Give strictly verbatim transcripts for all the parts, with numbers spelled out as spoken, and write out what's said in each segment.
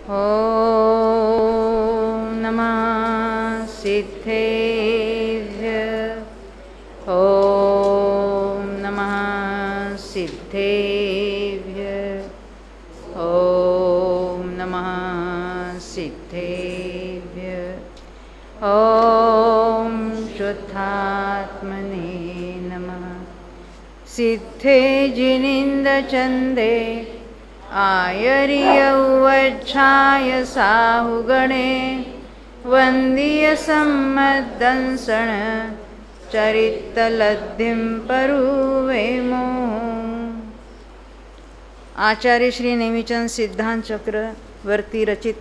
ॐ नमः सिद्धेभ्य ॐ नमः सिद्धेभ्य ॐ नमः सिद्धेभ्य ॐ शुद्धात्मने नमः। सिद्धे जिनिन्दचन्दे आयर्यौवच्छाय साहुगणे वन्दीय सम्मद्दंसण चरितलब्धिं परुवेमो। आचार्य श्री नेमिचंद सिद्धांत चक्रवर्ती रचित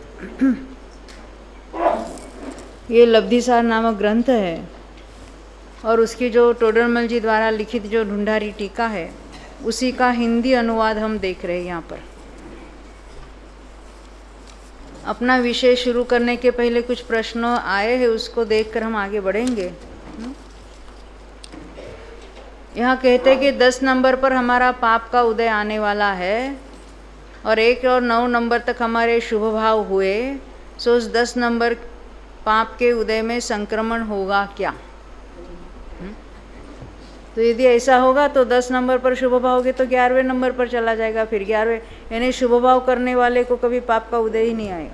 ये लब्धिसार नामक ग्रंथ है और उसकी जो टोडरमल जी द्वारा लिखित जो ढूंढारी टीका है उसी का हिंदी अनुवाद हम देख रहे हैं यहाँ पर। अपना विषय शुरू करने के पहले कुछ प्रश्न आए हैं, उसको देखकर हम आगे बढ़ेंगे। यहाँ कहते हैं कि दस नंबर पर हमारा पाप का उदय आने वाला है और एक और नौ नंबर तक हमारे शुभ भाव हुए, सो उस दस नंबर पाप के उदय में संक्रमण होगा क्या? तो यदि ऐसा होगा तो दस नंबर पर शुभ भाव होगे तो ग्यारहवें नंबर पर चला जाएगा, फिर ग्यारहवें, यानी शुभ भाव करने वाले को कभी पाप का उदय ही नहीं आएगा।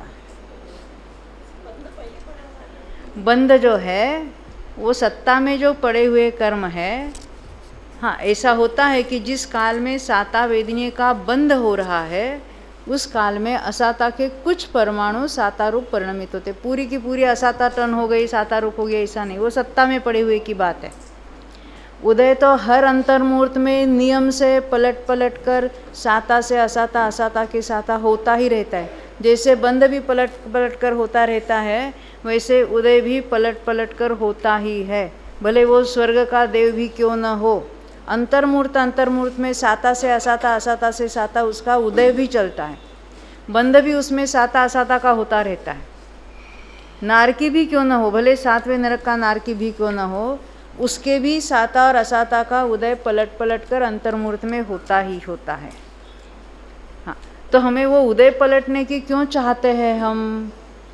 बंध जो है वो सत्ता में जो पड़े हुए कर्म है। हाँ, ऐसा होता है कि जिस काल में साता वेदनीय का बंध हो रहा है उस काल में असाता के कुछ परमाणु साता रूप परिणमित होते। पूरी की पूरी असाता टन हो गई, साता रूप हो गया, ऐसा नहीं, वो सत्ता में पड़े हुए की बात है। उदय तो हर अंतर्मुहूर्त में नियम से पलट पलट कर साता से असाता, असाता के साता होता ही रहता है। जैसे बंध भी पलट पलट कर होता रहता है वैसे उदय भी पलट पलट कर होता ही है, भले वो स्वर्ग का देव भी क्यों न हो। अंतर्मुहूर्त अंतर्मुहूर्त में साता से असाता, असाता से साता उसका उदय भी चलता है। बंध भी उसमें साता असाता का होता रहता है। नारकी भी क्यों न हो, भले सातवें नरक का नारकी भी क्यों न हो, उसके भी साता और असाता का उदय पलट पलट कर अंतर्मुहूर्त में होता ही होता है। हाँ, तो हमें वो उदय पलटने की क्यों चाहते हैं हम?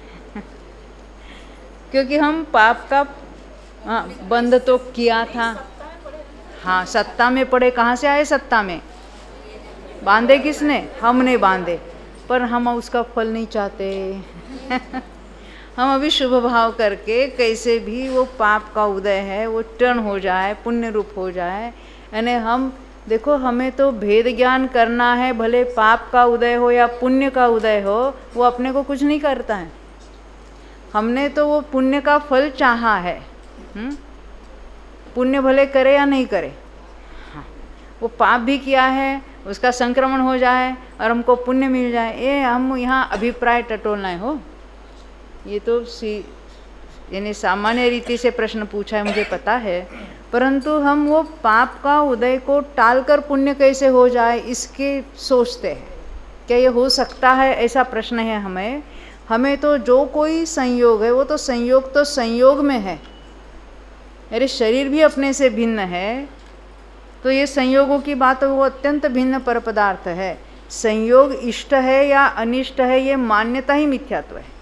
क्योंकि हम पाप का हाँ, बंद तो किया था। हाँ, सत्ता में पड़े, कहाँ से आए सत्ता में? बांधे किसने? हमने बांधे, पर हम उसका फल नहीं चाहते। हम अभी शुभ भाव करके कैसे भी वो पाप का उदय है वो टर्न हो जाए, पुण्य रूप हो जाए। यानी हम देखो, हमें तो भेद ज्ञान करना है, भले पाप का उदय हो या पुण्य का उदय हो, वो अपने को कुछ नहीं करता है। हमने तो वो पुण्य का फल चाहा है। हुँ? पुण्य भले करे या नहीं करे, हाँ, वो पाप भी किया है, उसका संक्रमण हो जाए और हमको पुण्य मिल जाए, ये हम यहाँ अभिप्राय टटोलना है हो। ये तो सी यानी सामान्य रीति से प्रश्न पूछा है, मुझे पता है, परंतु हम वो पाप का उदय को टालकर पुण्य कैसे हो जाए इसके सोचते हैं। क्या ये हो सकता है, ऐसा प्रश्न है हमें। हमें तो जो कोई संयोग है वो तो संयोग तो संयोग में है। अरे शरीर भी अपने से भिन्न है, तो ये संयोगों की बात वो अत्यंत भिन्न पर पदार्थ है। संयोग इष्ट है या अनिष्ट है ये मान्यता ही मिथ्यात्व है।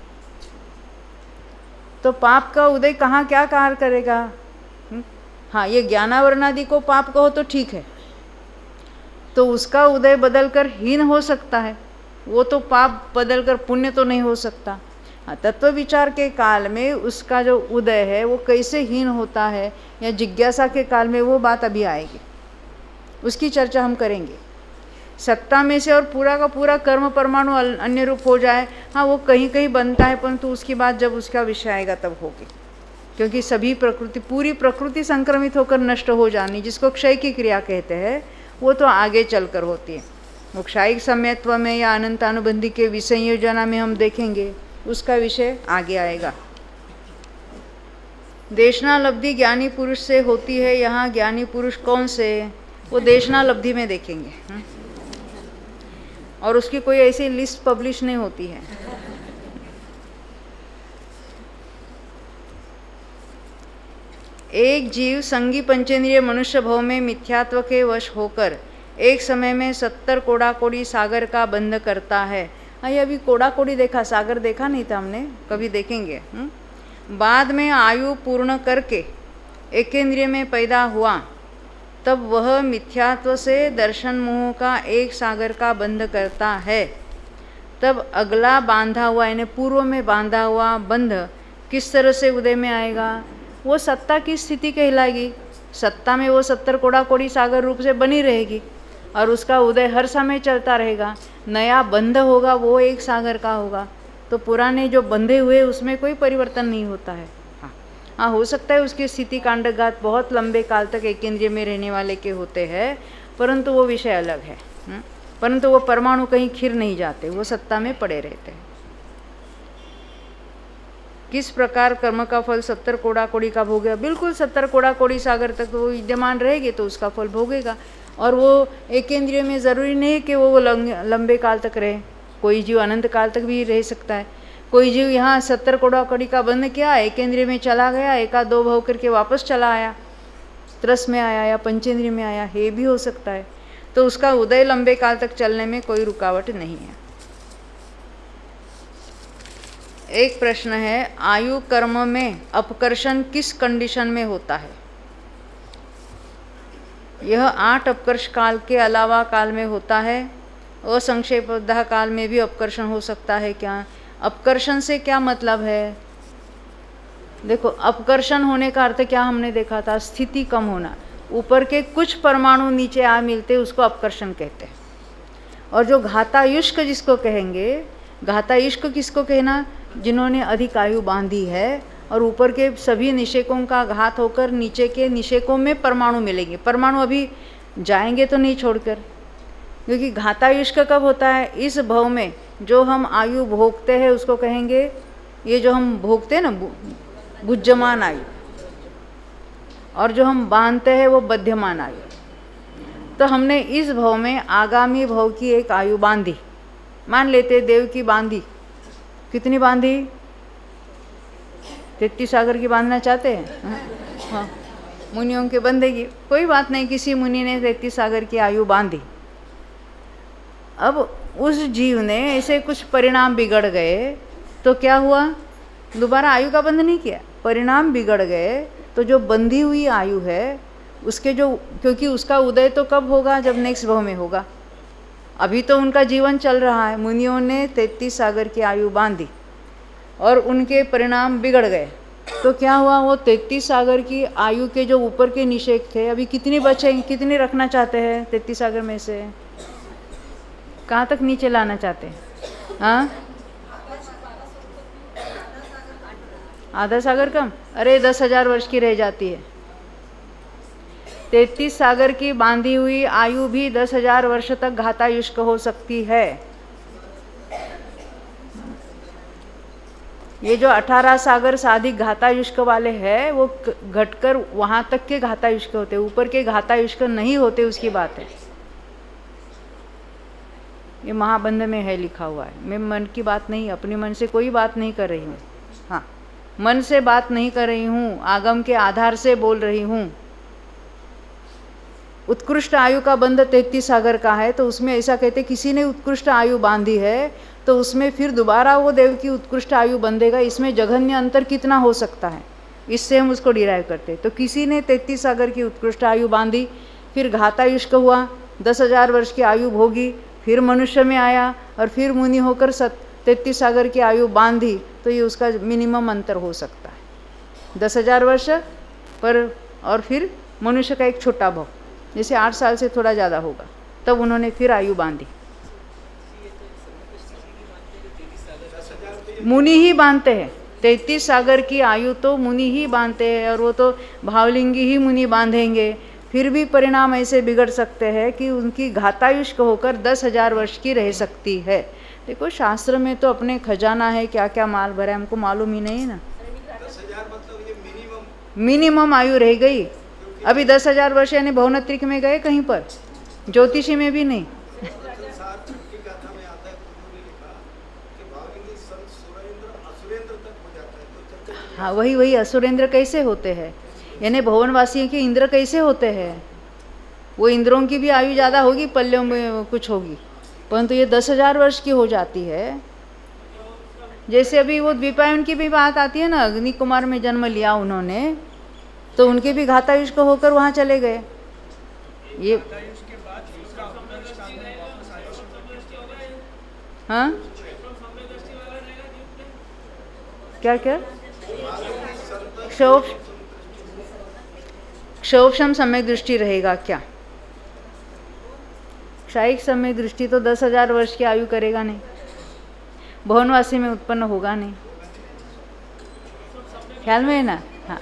तो पाप का उदय कहाँ क्या कार्य करेगा? हाँ, ये ज्ञानावरणादि को पाप कहो तो ठीक है, तो उसका उदय बदलकर हीन हो सकता है, वो तो पाप बदलकर पुण्य तो नहीं हो सकता। हाँ, तत्व विचार के काल में उसका जो उदय है वो कैसे हीन होता है, या जिज्ञासा के काल में, वो बात अभी आएगी, उसकी चर्चा हम करेंगे। सत्ता में से और पूरा का पूरा कर्म परमाणु अन्य रूप हो जाए, हाँ वो कहीं कहीं बनता है, परंतु उसकी बात जब उसका विषय आएगा तब होगी। क्योंकि सभी प्रकृति, पूरी प्रकृति संक्रमित होकर नष्ट हो जानी, जिसको क्षय की क्रिया कहते हैं, वो तो आगे चलकर होती है। वो क्षायिक सम्यत्व में या अनंतानुबंधी के विसंयोजना में हम देखेंगे, उसका विषय आगे आएगा। देशना लब्धि ज्ञानी पुरुष से होती है, यहाँ ज्ञानी पुरुष कौन से, वो देशना लब्धि में देखेंगे। हुँ? और उसकी कोई ऐसी लिस्ट पब्लिश नहीं होती है। एक जीव संगी पंचेंद्रिय मनुष्य भव में मिथ्यात्व के वश होकर एक समय में सत्तर कोड़ा कोड़ी सागर का बंध करता है हाँ, ये अभी कोड़ा कोड़ी देखा, सागर देखा नहीं था हमने, कभी देखेंगे। हुँ? बाद में आयु पूर्ण करके एकेंद्रिय में पैदा हुआ, तब वह मिथ्यात्व से दर्शन मोह का एक सागर का बंध करता है। तब अगला बांधा हुआ, यानी पूर्व में बांधा हुआ बंध किस तरह से उदय में आएगा? वो सत्ता की स्थिति कहलाएगी। सत्ता में वो सत्तर कोड़ा कोड़ी सागर रूप से बनी रहेगी और उसका उदय हर समय चलता रहेगा। नया बंध होगा वो एक सागर का होगा, तो पुराने जो बंधे हुए उसमें कोई परिवर्तन नहीं होता है। हाँ हाँ, हो सकता है उसकी स्थिति कांडघात बहुत लंबे काल तक एक इंद्रिय में रहने वाले के होते हैं, परंतु वो विषय अलग है। हुँ? परंतु वो परमाणु कहीं खिर नहीं जाते, वो सत्ता में पड़े रहते हैं। किस प्रकार कर्म का फल सत्तर कोड़ा कोड़ी का भोगेगा? बिल्कुल सत्तर कोड़ा कोड़ी सागर तक तो वो विद्यमान रहेगी तो उसका फल भोगेगा। और वो एक इंद्रिय में ज़रूरी नहीं है कि वो लंबे काल तक रहे, कोई जीव अनंत काल तक भी रह सकता है। कोई जीव यहाँ सत्तर कोड़ा कोड़ी का बंध किया, एक इंद्रिय में चला गया, एका दो भव करके वापस चला आया, त्रस में आया या पंचेंद्रिय में आया, ये भी हो सकता है। तो उसका उदय लंबे काल तक चलने में कोई रुकावट नहीं है। एक प्रश्न है, आयु कर्म में अपकर्षण किस कंडीशन में होता है? यह आठ अपकर्ष काल के अलावा काल में होता है। असंक्षेपतः काल में भी अपकर्षण हो सकता है क्या? अपकर्षण से क्या मतलब है? देखो, अपकर्षण होने का अर्थ क्या हमने देखा था? स्थिति कम होना, ऊपर के कुछ परमाणु नीचे आ मिलते, उसको अपकर्षण कहते हैं। और जो घातायुष्क जिसको कहेंगे, घातायुष्क किसको कहना? जिन्होंने अधिक आयु बांधी है और ऊपर के सभी निषेकों का घात होकर नीचे के निषेकों में परमाणु मिलेंगे। परमाणु अभी जाएंगे तो नहीं छोड़कर, क्योंकि घातायुष्क कब होता है? इस भव में जो हम आयु भोगते हैं उसको कहेंगे, ये जो हम भोगते हैं ना, भुज्यमान आयु, और जो हम बांधते हैं वो बध्यमान आयु। तो हमने इस भव में आगामी भव की एक आयु बांधी, मान लेते देव की बांधी। कितनी बांधी? तैतीस सागर की बांधना चाहते हैं? हाँ, मुनियों के बंदेगी, कोई बात नहीं, किसी मुनि ने तैतीस सागर की आयु बांधी। अब उस जीव ने ऐसे कुछ परिणाम बिगड़ गए तो क्या हुआ? दोबारा आयु का बंध नहीं किया, परिणाम बिगड़ गए तो जो बंधी हुई आयु है उसके जो, क्योंकि उसका उदय तो कब होगा? जब नेक्स्ट भव में होगा। अभी तो उनका जीवन चल रहा है। मुनियों ने तैतीस सागर की आयु बांधी और उनके परिणाम बिगड़ गए, तो क्या हुआ? वो तैतीस सागर की आयु के जो ऊपर के निषेक थे, अभी कितनी बचे, कितनी रखना चाहते हैं तैतीस सागर में से? कहाँ तक नीचे लाना चाहते हैं? हाँ, आधा सागर कम? अरे दस हजार वर्ष की रह जाती है। तैतीस सागर की बांधी हुई आयु भी दस हजार वर्ष तक घातायुष्क हो सकती है। ये जो अठारह सागर साधिक घातायुष्क वाले हैं वो घटकर वहां तक के घातायुष्क होते, ऊपर के घातायुष्क नहीं होते, उसकी बात है। ये महाबंध में है, लिखा हुआ है। मैं मन की बात नहीं, अपने मन से कोई बात नहीं कर रही हूँ। हाँ, मन से बात नहीं कर रही हूँ, आगम के आधार से बोल रही हूँ। उत्कृष्ट आयु का बंध तैतीस सागर का है, तो उसमें ऐसा कहते किसी ने उत्कृष्ट आयु बांधी है तो उसमें फिर दोबारा वो देव की उत्कृष्ट आयु बंधेगा। इसमें जघन्य अंतर कितना हो सकता है, इससे हम उसको डिराइव करते। तो किसी ने तैतीस सागर की उत्कृष्ट आयु बांधी, फिर घातायुष्क हुआ, दस हजार वर्ष की आयु भोगी, फिर मनुष्य में आया और फिर मुनि होकर सत तैतीस सागर की आयु बांधी, तो ये उसका मिनिमम अंतर हो सकता है दस हजार वर्ष पर, और फिर मनुष्य का एक छोटा भव, जैसे आठ साल से थोड़ा ज़्यादा होगा, तब उन्होंने फिर आयु बांधी। मुनि ही बांधते हैं तैतीस सागर की आयु, तो मुनि ही बांधते हैं, और वो तो भावलिंगी ही मुनि बांधेंगे। फिर भी परिणाम ऐसे बिगड़ सकते हैं कि उनकी घातायुष्क होकर दस हजार वर्ष की रह सकती है। देखो, शास्त्र में तो अपने खजाना है, क्या क्या माल भरा है, हमको मालूम ही नहीं है ना। दस हजार मतलब ये मिनिमम मिनिमम आयु रह गई। अभी दस हजार वर्ष यानी भवनत्रिक में गए कहीं पर, ज्योतिषी में भी नहीं। हाँ, वही वही असुरेंद्र कैसे होते हैं, यानी भुवनवासियों के इंद्र कैसे होते हैं? वो इंद्रों की भी आयु ज़्यादा होगी, पल्यों में कुछ होगी, परंतु ये दस हजार वर्ष की हो जाती है। जैसे अभी वो द्वीपायन की भी बात आती है ना, अग्नि कुमार में जन्म लिया उन्होंने, तो उनके भी घातायुष को होकर वहाँ चले गए। ये हाँ क्या क्या क्षोभ क्षोभशम सम्यक दृष्टि रहेगा क्या? क्षायिक सम्यक दृष्टि तो दस हजार वर्ष की आयु करेगा नहीं, भुवनवासी में उत्पन्न होगा नहीं। ख्याल में है ना? हाँ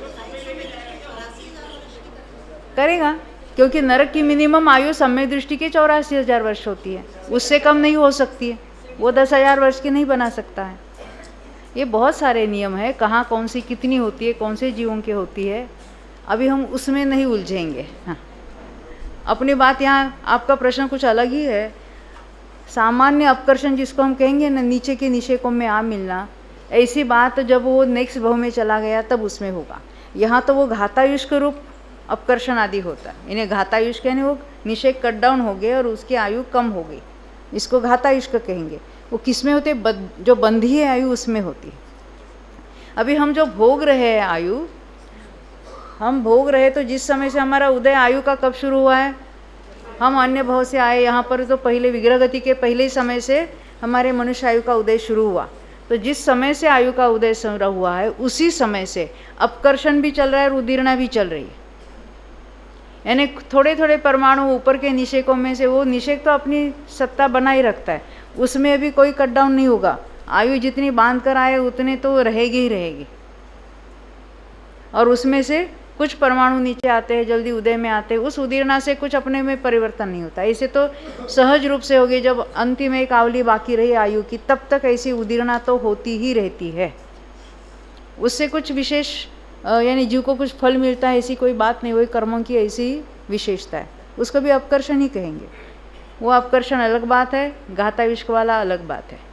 करेगा, क्योंकि नरक की मिनिमम आयु सम्यक दृष्टि की चौरासी हजार वर्ष होती है, उससे कम नहीं हो सकती है। वो दस हजार वर्ष की नहीं बना सकता है। ये बहुत सारे नियम है, कहाँ कौन सी कितनी होती है, कौन से जीवों की होती है, अभी हम उसमें नहीं उलझेंगे। हाँ अपनी बात, यहाँ आपका प्रश्न कुछ अलग ही है। सामान्य अपकर्षण जिसको हम कहेंगे ना, नीचे के निषेकों में आ मिलना, ऐसी बात जब वो नेक्स्ट भाव में चला गया तब उसमें होगा। यहाँ तो वो घातायुष के रूप अपकर्षण आदि होता है। इन्हें घातायुष कहने, वो निषेक कट डाउन हो गए और उसकी आयु कम हो गई, इसको घातायुष का कहेंगे। वो किस में होते? जो बंधी है आयु उसमें होती है। अभी हम जो भोग रहे हैं आयु, हम भोग रहे तो जिस समय से हमारा उदय आयु का कब शुरू हुआ है, हम अन्य भाव से आए यहाँ पर, तो पहले विग्रह गति के पहले ही समय से हमारे मनुष्य आयु का उदय शुरू हुआ। तो जिस समय से आयु का उदय हुआ है उसी समय से अपकर्षण भी चल रहा है और उदीर्णा भी चल रही है। यानी थोड़े थोड़े परमाणु ऊपर के निषेकों में से, वो निषेक तो अपनी सत्ता बनाए रखता है, उसमें अभी कोई कट डाउन नहीं होगा। आयु जितनी बांध कर आए उतने तो रहेगी ही रहेगी, और उसमें से कुछ परमाणु नीचे आते हैं, जल्दी उदय में आते हैं, उस उदीर्णा से कुछ अपने में परिवर्तन नहीं होता। ऐसे तो सहज रूप से होगी। जब अंतिम एक आवली बाकी रही आयु की, तब तक ऐसी उदीर्णा तो होती ही रहती है। उससे कुछ विशेष यानी जीव को कुछ फल मिलता है ऐसी कोई बात नहीं, वही कर्मों की ऐसी विशेषता है, उसको भी अपकर्षण ही कहेंगे। वो अपकर्षण अलग बात है, घातायुष्क वाला अलग बात है।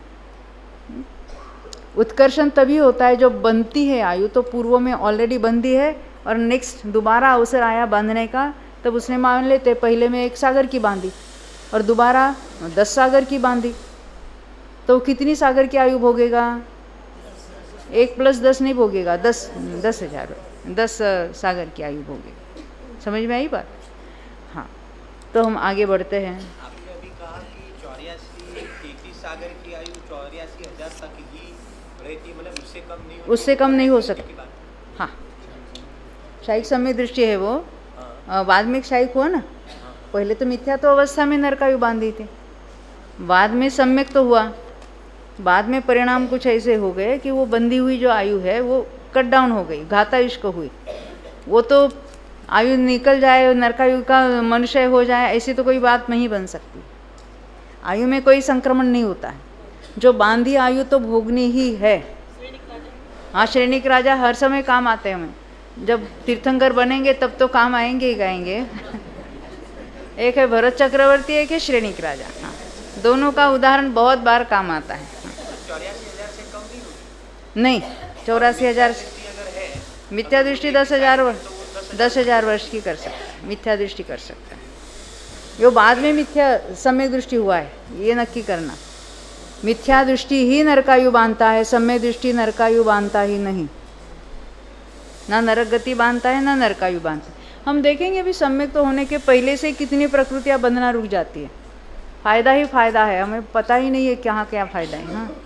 उत्कर्षण तभी होता है जब बनती है आयु, तो पूर्व में ऑलरेडी बंधी है और नेक्स्ट दोबारा अवसर आया बांधने का, तब उसने मान लेते पहले में एक सागर की बांधी और दोबारा दस सागर की बांधी, तो कितनी सागर की आयु भोगेगा? एक प्लस दस नहीं भोगेगा, दस दस हजार दस सागर की आयु भोगेगा। समझ में आई बात? हाँ, तो हम आगे बढ़ते हैं। आपने अभी कहा कि चौरासी तैंतीस सागर की आयु चौरासी हजार तक ही रहती, मतलब उससे कम नहीं, उससे कम नहीं हो सकती। हाँ, शायिक सम्यक दृष्टि है वो। हाँ। बाद में शायिक हुआ ना। हाँ। पहले तो मिथ्या तो अवस्था में नरकायु बांधी थी, बाद में सम्यक तो हुआ। बाद में परिणाम कुछ ऐसे हो गए कि वो बंधी हुई जो आयु है वो कट डाउन हो गई, घातायुष को हुई। वो तो आयु निकल जाए, नरकायु का मनुष्य हो जाए, ऐसी तो कोई बात नहीं बन सकती। आयु में कोई संक्रमण नहीं होता है। जो बांधी आयु तो भोगनी ही है। हाँ, श्रेणिक राजा हर समय काम आते हैं हमें। जब तीर्थंकर बनेंगे तब तो काम आएंगे ही गाएंगे। एक है भरत चक्रवर्ती, एक है श्रेणिक राजा। हाँ, दोनों का उदाहरण बहुत बार काम आता है। चौरासी हजार से कम नहीं होगी? नहीं, चौरासी हजार मिथ्या दृष्टि दस हजार दस हजार वर्ष की कर सकता है, मिथ्या दृष्टि कर सकता है। यो बाद में मिथ्या सम्यक दृष्टि हुआ है, ये नक्की करना। मिथ्या दृष्टि ही नरकायु बांधता है, सम्यक दृष्टि नरकायु बांधता ही नहीं। ना नरक गति बांधता है, ना नरकायु बांधता है। हम देखेंगे अभी सम्यक तो होने के पहले से कितनी प्रकृतियाँ बंधना रुक जाती है। फायदा ही फायदा है, हमें पता ही नहीं है क्या क्या फायदा है। हाँ,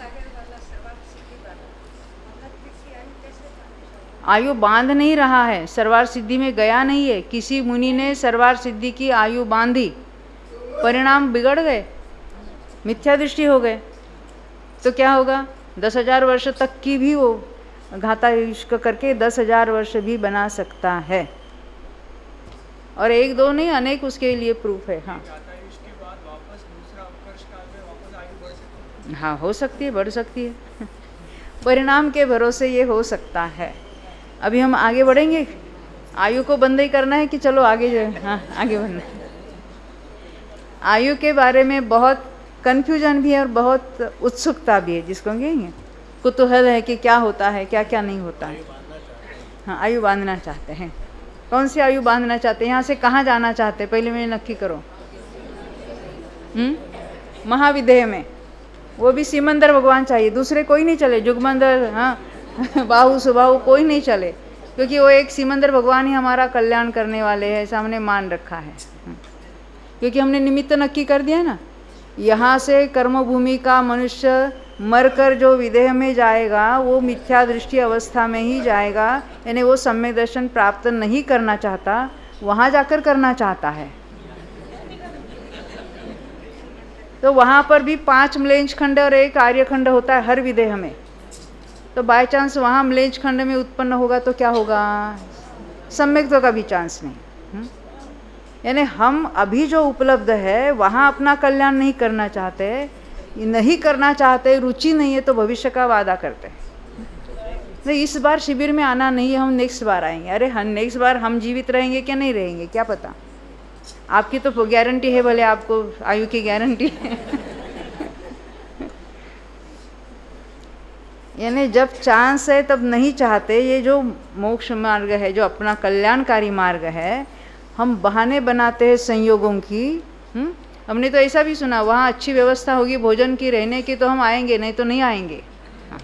आयु बांध नहीं रहा है, सर्वार सिद्धि में गया नहीं है। किसी मुनि ने सर्वार सिद्धि की आयु बांधी, परिणाम बिगड़ गए, मिथ्या दृष्टि हो गए, तो क्या होगा? दस हजार वर्ष तक की भी वो घातायुष्क करके दस हजार वर्ष भी बना सकता है। और एक दो नहीं, अनेक उसके लिए प्रूफ है। हाँ हाँ, हो सकती है, बढ़ सकती है। परिणाम के भरोसे ये हो सकता है। अभी हम आगे बढ़ेंगे। आयु को बंद ही करना है कि चलो आगे जो है, हाँ आगे बढ़ना है। आयु के बारे में बहुत कन्फ्यूजन भी है और बहुत उत्सुकता भी है, जिसको कहेंगे कुतूहल है कि क्या होता है, क्या क्या नहीं होता है। हाँ, आयु बांधना चाहते हैं। कौन सी आयु बांधना चाहते हैं? यहाँ से कहाँ जाना चाहते हैं? पहले मैं नक्की करो। हम्म, महाविदेह में वो भी सिमंदर भगवान चाहिए, दूसरे कोई नहीं चले, जुगमंदर, हाँ बाहु सुबाहु कोई नहीं चले, क्योंकि वो एक सिमंदर भगवान ही हमारा कल्याण करने वाले हैं, ऐसा हमने मान रखा है। क्योंकि हमने निमित्त नक्की कर दिया ना, यहाँ से कर्मभूमि का मनुष्य मरकर जो विदेह में जाएगा वो मिथ्या दृष्टि अवस्था में ही जाएगा, यानी वो सम्यक दर्शन प्राप्त नहीं करना चाहता, वहाँ जाकर करना चाहता है। तो वहाँ पर भी पांच मलेंज खंड और एक आर्य खंड होता है हर विदेह में। तो बाय चांस वहाँ मलेंज खंड में उत्पन्न होगा तो क्या होगा, सम्यक का भी चांस नहीं। यानी हम अभी जो उपलब्ध है वहाँ अपना कल्याण नहीं करना चाहते, नहीं करना चाहते, रुचि नहीं है, तो भविष्य का वादा करते हैं नहीं इस बार शिविर में आना नहीं है, हम नेक्स्ट बार आएंगे। अरे हम नेक्स्ट बार हम जीवित रहेंगे क्या नहीं रहेंगे क्या पता, आपकी तो गारंटी है, भले आपको आयु की गारंटी है यानी जब चांस है तब नहीं चाहते। ये जो मोक्ष मार्ग है, जो अपना कल्याणकारी मार्ग है, हम बहाने बनाते हैं संयोगों की। हुँ? हमने तो ऐसा भी सुना वहाँ अच्छी व्यवस्था होगी भोजन की, रहने की, तो हम आएंगे, नहीं तो नहीं आएंगे। हाँ।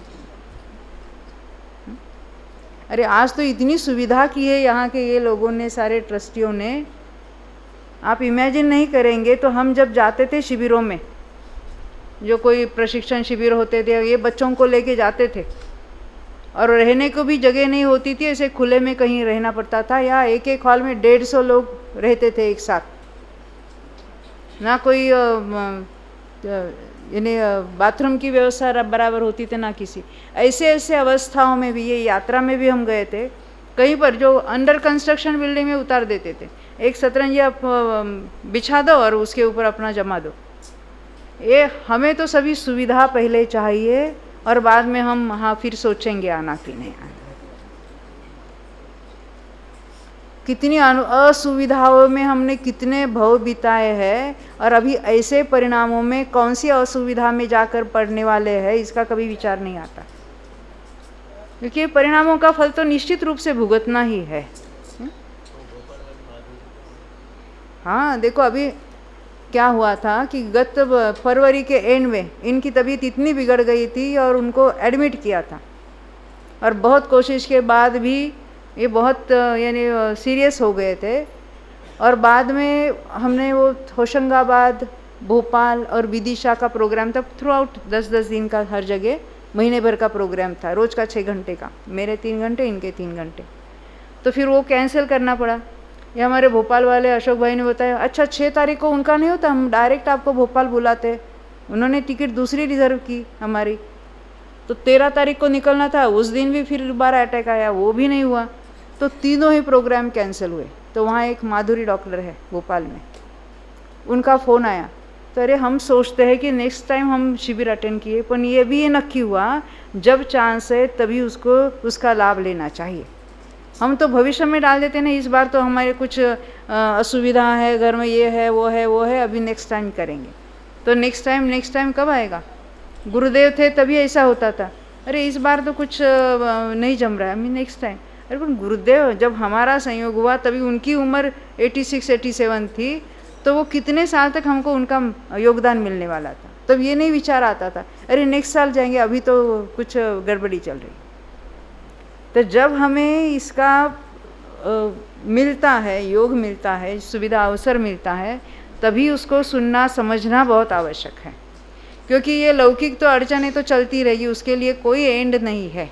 अरे आज तो इतनी सुविधा की है यहाँ के ये लोगों ने, सारे ट्रस्टियों ने, आप इमेजिन नहीं करेंगे। तो हम जब जाते थे शिविरों में, जो कोई प्रशिक्षण शिविर होते थे, ये बच्चों को लेके जाते थे और रहने को भी जगह नहीं होती थी, ऐसे खुले में कहीं रहना पड़ता था। या एक एक हॉल में डेढ़ सौ लोग रहते थे एक साथ, ना कोई यानी बाथरूम की व्यवस्था बराबर होती थी ना किसी। ऐसे ऐसे अवस्थाओं में भी, ये यात्रा में भी हम गए थे, कहीं पर जो अंडर कंस्ट्रक्शन बिल्डिंग में उतार देते थे, एक शतरंजी आप बिछा दो और उसके ऊपर अपना जमा दो। ये हमें तो सभी सुविधा पहले चाहिए और बाद में हम हाँ फिर सोचेंगे आना कि नहीं आना। कितनी असुविधाओं में हमने कितने भव बिताए हैं, और अभी ऐसे परिणामों में कौन सी असुविधा में जाकर पड़ने वाले हैं इसका कभी विचार नहीं आता, क्योंकि परिणामों का फल तो निश्चित रूप से भुगतना ही है। हाँ देखो अभी क्या हुआ था कि गत फरवरी के एंड में इनकी तबीयत इतनी बिगड़ गई थी और उनको एडमिट किया था, और बहुत कोशिश के बाद भी ये बहुत यानी सीरियस हो गए थे। और बाद में हमने वो होशंगाबाद, भोपाल और विदिशा का प्रोग्राम था, थ्रू आउट दस दस दिन का, हर जगह महीने भर का प्रोग्राम था, रोज़ का छः घंटे का, मेरे तीन घंटे इनके तीन घंटे। तो फिर वो कैंसिल करना पड़ा। ये हमारे भोपाल वाले अशोक भाई ने बताया, अच्छा छः तारीख को उनका नहीं होता, हम डायरेक्ट आपको भोपाल बुलाते। उन्होंने टिकट दूसरी रिजर्व की हमारी, तो तेरह तारीख को निकलना था, उस दिन भी फिर दोबारा अटैक आया, वो भी नहीं हुआ, तो तीनों ही प्रोग्राम कैंसिल हुए। तो वहाँ एक माधुरी डॉक्टर है भोपाल में, उनका फ़ोन आया, तो अरे हम सोचते हैं कि नेक्स्ट टाइम हम शिविर अटेंड किए, पर ये भी ये नक्की हुआ जब चांस है तभी उसको उसका लाभ लेना चाहिए। हम तो भविष्य में डाल देते ना, इस बार तो हमारे कुछ असुविधा है, घर में ये है वो है वो है, अभी नेक्स्ट टाइम करेंगे। तो नेक्स्ट टाइम नेक्स्ट टाइम कब आएगा? गुरुदेव थे तभी ऐसा होता था, अरे इस बार तो कुछ नहीं जम रहा है, अभी नेक्स्ट टाइम। अरे पर गुरुदेव जब हमारा संयोग हुआ तभी उनकी उम्र छियासी सत्तासी थी, तो वो कितने साल तक हमको उनका योगदान मिलने वाला था। तब ये नहीं विचार आता था अरे नेक्स्ट साल जाएंगे, अभी तो कुछ गड़बड़ी चल रही। तो जब हमें इसका आ, मिलता है, योग मिलता है, सुविधा अवसर मिलता है, तभी उसको सुनना समझना बहुत आवश्यक है, क्योंकि ये लौकिक तो अड़चनें तो चलती रहेगी, उसके लिए कोई एंड नहीं है।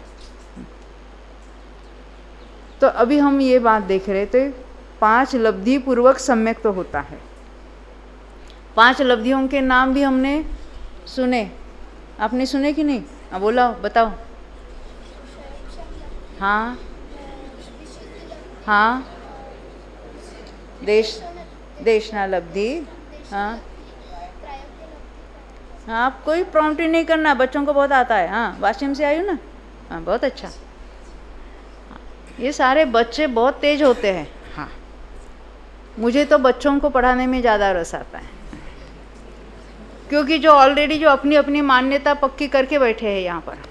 तो अभी हम ये बात देख रहे थे, पांच लब्धि पूर्वक सम्यक तो होता है। पांच लब्धियों के नाम भी हमने सुने, आपने सुने कि नहीं? हाँ बोला, बताओ। हाँ हाँ, देश देशना लब्धि। हाँ हाँ, आप कोई प्रॉम्प्ट ही नहीं करना, बच्चों को बहुत आता है। हाँ, वाशिम से आई हो ना? हाँ, बहुत अच्छा। ये सारे बच्चे बहुत तेज होते हैं। हाँ, मुझे तो बच्चों को पढ़ाने में ज़्यादा रस आता है, क्योंकि जो ऑलरेडी जो अपनी अपनी मान्यता पक्की करके बैठे हैं यहाँ पर,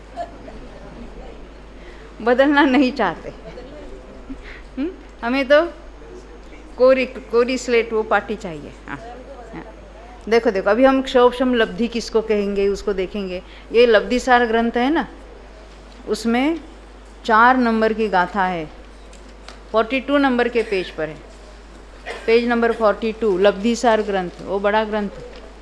बदलना नहीं चाहते। हुँ? हमें तो कोरी कोरी स्लेट वो पार्टी चाहिए। हाँ, हाँ। देखो देखो अभी हम क्षोभशम लब्धि किसको कहेंगे उसको देखेंगे। ये लब्धिसार ग्रंथ है ना, उसमें चार नंबर की गाथा है, बयालीस नंबर के पेज पर है, पेज नंबर बयालीस, लब्धिसार ग्रंथ, वो बड़ा ग्रंथ।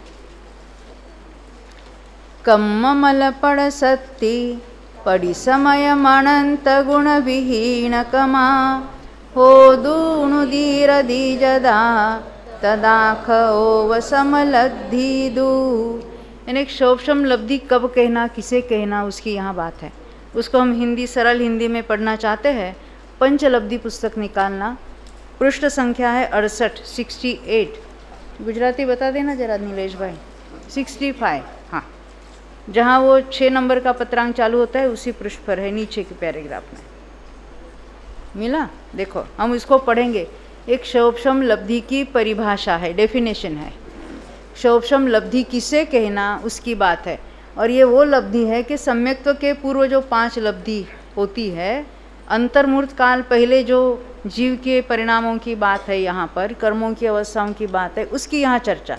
कम्ममल पड़ सत्ती पड़ी समय मनंत गुण विहीन कमा हो दूणु धीर दीजदा तदाख ओव समलब्धि दू। यानी क्षोभशम लब्धि कब कहना, किसे कहना, उसकी यहाँ बात है। उसको हम हिंदी, सरल हिंदी में पढ़ना चाहते हैं। पंचलब्धि पुस्तक निकालना, पृष्ठ संख्या है अड़सठ, सिक्सटी एट। गुजराती बता देना जरा नीलेश भाई। सिक्सटी फाइव, हाँ, जहाँ वो छः नंबर का पत्रांक चालू होता है उसी पृष्ठ पर है, नीचे के पैराग्राफ में मिला। देखो हम इसको पढ़ेंगे। एक क्षोभशम लब्धि की परिभाषा है, डेफिनेशन है। क्षोभशम लब्धि किसे कहना उसकी बात है। और ये वो लब्धि है कि सम्यक्त्व के पूर्व जो पांच लब्धि होती है, अंतर्मूर्त काल पहले जो जीव के परिणामों की बात है, यहाँ पर कर्मों की अवस्थाओं की बात है, उसकी यहाँ चर्चा।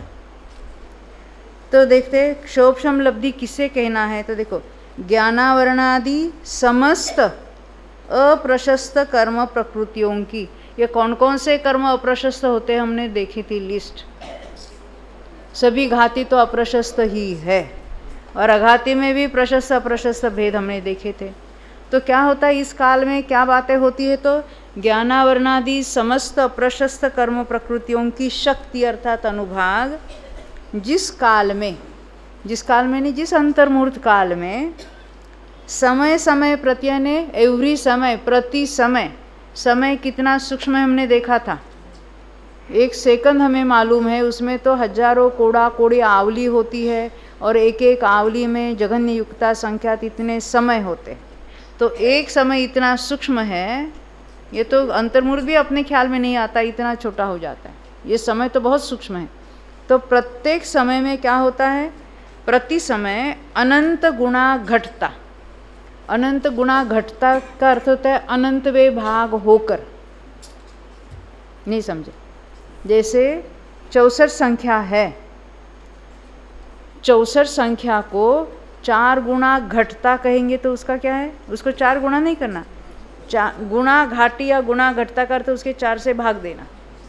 तो देखते क्षोभशम लब्धि किसे कहना है। तो देखो, ज्ञानावरणादि समस्त अप्रशस्त कर्म प्रकृतियों की। ये कौन कौन से कर्म अप्रशस्त होते हैं हमने देखी थी लिस्ट। सभी घाती तो अप्रशस्त ही है, और अघाती में भी प्रशस्त अप्रशस्त भेद हमने देखे थे। तो क्या होता है इस काल में, क्या बातें होती है। तो ज्ञानावरणादि समस्त अप्रशस्त कर्म प्रकृतियों की शक्ति अर्थात अनुभाग जिस काल में, जिस काल में नहीं, जिस अंतर्मूर्त काल में समय समय प्रत्यय ने एवरी समय, प्रति समय, समय कितना सूक्ष्म है हमने देखा था। एक सेकंड हमें मालूम है, उसमें तो हजारों कोड़ा कोड़ी आवली होती है, और एक एक आवली में जघन्य युक्ता संख्यात इतने समय होते। तो एक समय इतना सूक्ष्म है, ये तो अंतर्मूर्त भी अपने ख्याल में नहीं आता, इतना छोटा हो जाता है। ये समय तो बहुत सूक्ष्म है। तो प्रत्येक समय में क्या होता है, प्रति समय अनंत गुणा घटता। अनंत गुणा घटता का अर्थ होता है अनंत वे भाग होकर। नहीं समझे। जैसे चौसठ संख्या है, चौसठ संख्या को चार गुणा घटता कहेंगे तो उसका क्या है, उसको चार गुणा नहीं करना, चार गुणा घाटी या गुणा घटता का अर्थ उसके चार से भाग देना।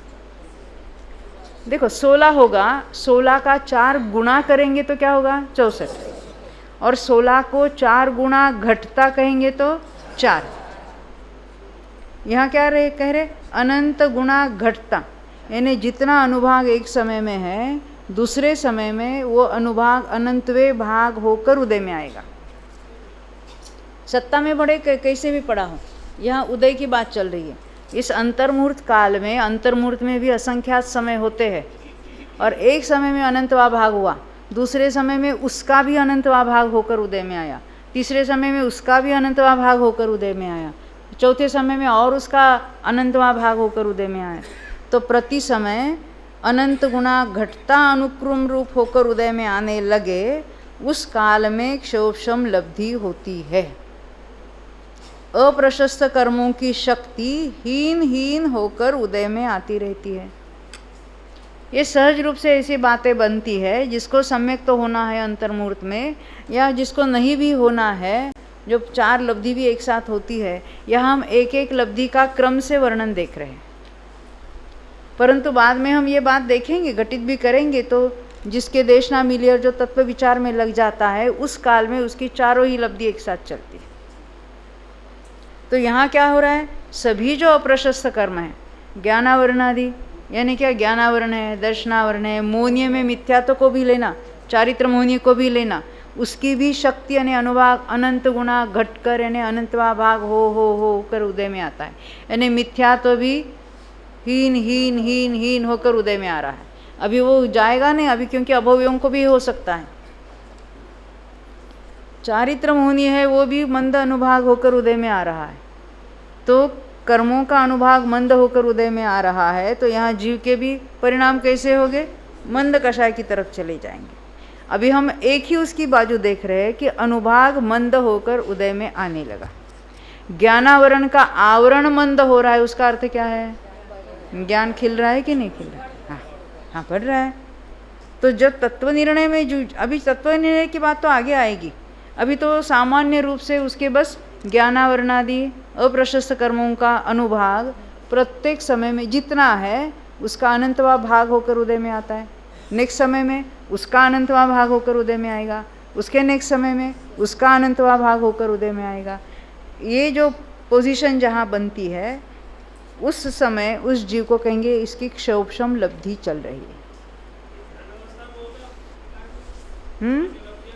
देखो सोलह होगा, सोलह का चार गुणा करेंगे तो क्या होगा, चौसठ, और सोलह को चार गुणा घटता कहेंगे तो चार। यहाँ क्या रहे कह रहे, अनंत गुणा घटता, यानी जितना अनुभाग एक समय में है, दूसरे समय में वो अनुभाग अनंतवे भाग होकर उदय में आएगा। सत्ता में बड़े कैसे भी पड़ा हो, यहाँ उदय की बात चल रही है। इस अंतर्मूर्त काल में, अंतर्मूर्त में भी असंख्यात समय होते हैं, और एक समय में अनंतवा भाग हुआ, दूसरे समय में उसका भी अनंतवा भाग होकर उदय में आया, तीसरे समय में उसका भी अनंतवा भाग होकर उदय में आया, चौथे समय में और उसका अनंतवा भाग होकर उदय में आया। तो प्रति समय अनंत गुणा घटता अनुक्रम रूप होकर उदय में आने लगे, उस काल में क्षोभशम लब्धि होती है। अप्रशस्त कर्मों की शक्ति हीन हीन होकर उदय में आती रहती है। ये सहज रूप से ऐसी बातें बनती है जिसको सम्यक तो होना है अंतर्मूर्त में, या जिसको नहीं भी होना है, जो चार लब्धि भी एक साथ होती है। यहाँ हम एक एक लब्धि का क्रम से वर्णन देख रहे हैं, परंतु बाद में हम ये बात देखेंगे, घटित भी करेंगे। तो जिसके देश ना मिली और जो तत्व विचार में लग जाता है, उस काल में उसकी चारों ही लब्धि एक साथ चलती है। तो यहाँ क्या हो रहा है, सभी जो अप्रशस्त कर्म है, ज्ञानावरणादि, यानी क्या, ज्ञानावरण है, दर्शनावरण है, मोहनीय में मिथ्यात्व को भी लेना, चारित्र मोहनीय को भी लेना, उसकी भी शक्ति यानी अनुभाग अनंत गुणा घटकर यानी अनंतवा भाग हो हो हो कर उदय में आता है। यानी मिथ्यात्व भी हीन हीन हीन हीन होकर उदय में आ रहा है। अभी वो जाएगा नहीं, अभी क्योंकि अभव्यों को भी हो सकता है। चारित्र मोहनीय है, वो भी मंद अनुभाग होकर उदय में आ रहा है। तो कर्मों का अनुभाग मंद होकर उदय में आ रहा है, तो यहाँ जीव के भी परिणाम कैसे होंगे, मंद कषाय की तरफ चले जाएंगे। अभी हम एक ही उसकी बाजू देख रहे हैं कि अनुभाग मंद होकर उदय में आने लगा। ज्ञानावरण का आवरण मंद हो रहा है, उसका अर्थ क्या है, ज्ञान खिल रहा है कि नहीं खिल रहा है, हाँ हाँ बढ़ रहा है। तो जब तत्व निर्णय में जो अभी तत्व निर्णय की बात तो आगे आएगी, अभी तो सामान्य रूप से उसके बस ज्ञानावरणादि अप्रशस्त कर्मों का अनुभाग प्रत्येक समय में जितना है उसका अनंतवा भाग होकर उदय में आता है। नेक्स्ट समय में उसका अनंतवा भाग होकर उदय में आएगा, उसके नेक्स्ट समय में उसका अनंतवा भाग होकर उदय में आएगा। ये जो पोजीशन जहाँ बनती है उस समय उस जीव को कहेंगे इसकी क्षोभशम लब्धि चल रही है। हम्म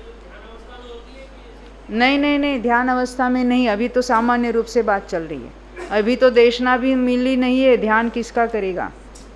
नहीं नहीं नहीं ध्यान अवस्था में नहीं, अभी तो सामान्य रूप से बात चल रही है। अभी तो देशना भी मिली नहीं है, ध्यान किसका करेगा।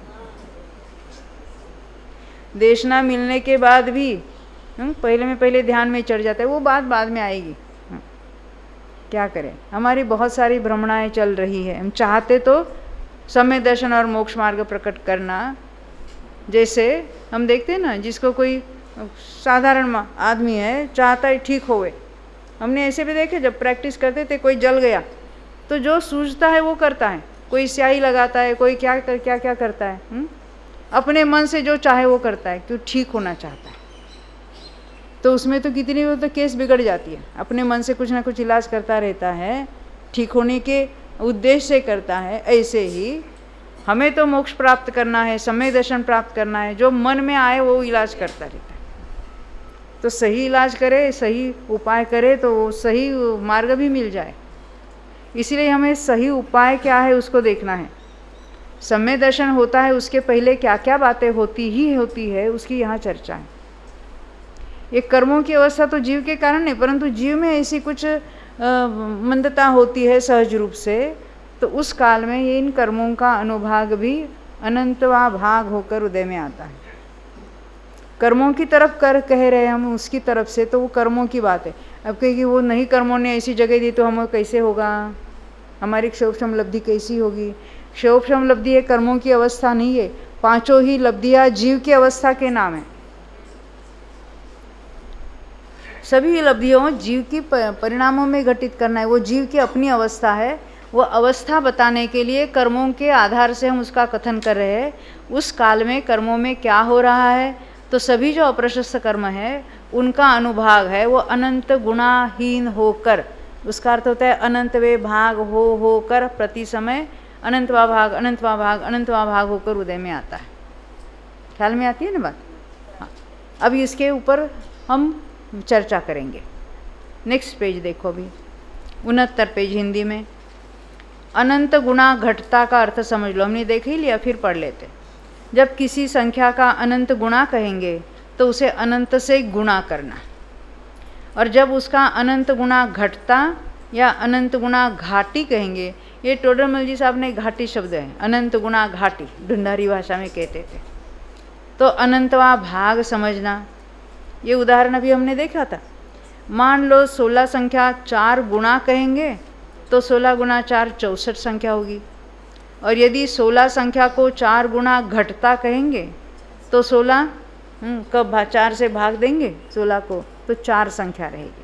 देशना मिलने के बाद भी हम पहले में पहले ध्यान में चढ़ जाता है, वो बात बाद में आएगी। क्या करें, हमारी बहुत सारी भ्रमणाएं चल रही है। हम चाहते तो समय दर्शन और मोक्ष मार्ग प्रकट करना, जैसे हम देखते हैं ना, जिसको कोई साधारण आदमी है चाहता है ठीक होवे। हमने ऐसे भी देखे जब प्रैक्टिस करते थे, कोई जल गया तो जो सूझता है वो करता है, कोई स्याही लगाता है, कोई क्या कर, क्या क्या करता है। हुँ? अपने मन से जो चाहे वो करता है, क्यों ठीक होना चाहता है। तो उसमें तो कितनी वो तो केस बिगड़ जाती है। अपने मन से कुछ ना कुछ इलाज करता रहता है, ठीक होने के उद्देश्य से करता है। ऐसे ही हमें तो मोक्ष प्राप्त करना है, समय दर्शन प्राप्त करना है, जो मन में आए वो इलाज करता रहता है। तो सही इलाज करे, सही उपाय करे तो सही मार्ग भी मिल जाए। इसलिए हमें सही उपाय क्या है उसको देखना है। समय दर्शन होता है उसके पहले क्या क्या बातें होती ही होती है, उसकी यहाँ चर्चा है। ये कर्मों की अवस्था तो जीव के कारण नहीं, परंतु जीव में ऐसी कुछ मंदता होती है सहज रूप से, तो उस काल में ये इन कर्मों का अनुभाग भी अनंतवा भाग होकर उदय में आता है। कर्मों की तरफ कर कह रहे हैं हम उसकी तरफ से, तो वो कर्मों की बात है। अब कहेगी वो नहीं कर्मों ने ऐसी जगह दी तो हमें कैसे होगा, हमारी क्षोभशम लब्धि कैसी होगी। क्षोभशम लब्धि है, कर्मों की अवस्था नहीं है। पांचों ही लब्धियाँ जीव की अवस्था के नाम है। सभी लब्धियों जीव की परिणामों में घटित करना है, वो जीव की अपनी अवस्था है। वो अवस्था बताने के लिए कर्मों के आधार से हम उसका कथन कर रहे हैं। उस काल में कर्मों में क्या हो रहा है, तो सभी जो अप्रशस्त कर्म है उनका अनुभाग है वो अनंत गुणाहीन होकर, उसका अर्थ होता है अनंत वे भाग हो होकर प्रति समय अनंतवा भाग अनंतवा भाग अनंतवा भाग होकर उदय में आता है। ख्याल में आती है ना बात। हाँ, अब इसके ऊपर हम चर्चा करेंगे। नेक्स्ट पेज देखो, अभी उनहत्तर पेज हिंदी में। अनंत गुणा घटता का अर्थ समझ लो, हमने देख ही लिया, फिर पढ़ लेते। जब किसी संख्या का अनंत गुणा कहेंगे तो उसे अनंत से गुणा करना, और जब उसका अनंत गुणा घटता या अनंत गुणा घाटी कहेंगे, ये टोडरमल जी साहब ने घाटी शब्द है, अनंत गुणा घाटी ढूंढारी भाषा में कहते थे। तो अनंतवा भाग समझना, ये उदाहरण अभी हमने देखा था। मान लो सोलह संख्या चार गुणा कहेंगे तो सोलह गुणा चार चौसठ संख्या होगी, और यदि सोलह संख्या को चार गुणा घटता कहेंगे तो सोलह कब चार से भाग देंगे सोलह को तो चार संख्या रहेगी।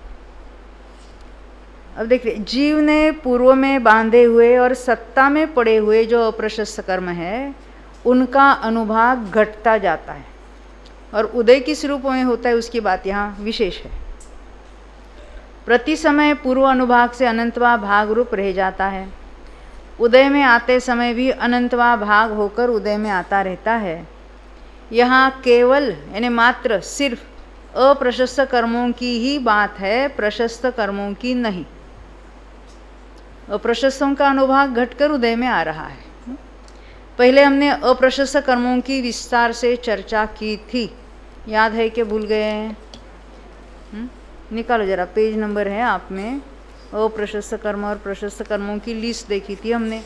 अब देखिए, जीव ने पूर्व में बांधे हुए और सत्ता में पड़े हुए जो अप्रशस्त कर्म है उनका अनुभाग घटता जाता है, और उदय किस रूप में होता है उसकी बात यहाँ विशेष है। प्रति समय पूर्व अनुभाग से अनंतवा भाग रूप रह जाता है। उदय में आते समय भी अनंतवा भाग होकर उदय में आता रहता है। यहाँ केवल यानी मात्र सिर्फ अप्रशस्त कर्मों की ही बात है, प्रशस्त कर्मों की नहीं। अप्रशस्तों का अनुभाग घटकर उदय में आ रहा है। पहले हमने अप्रशस्त कर्मों की विस्तार से चर्चा की थी, याद है कि भूल गए हैं? निकालो जरा, पेज नंबर है आप में, अप्रशस्त कर्म और प्रशस्त कर्मों की लिस्ट देखी थी हमने।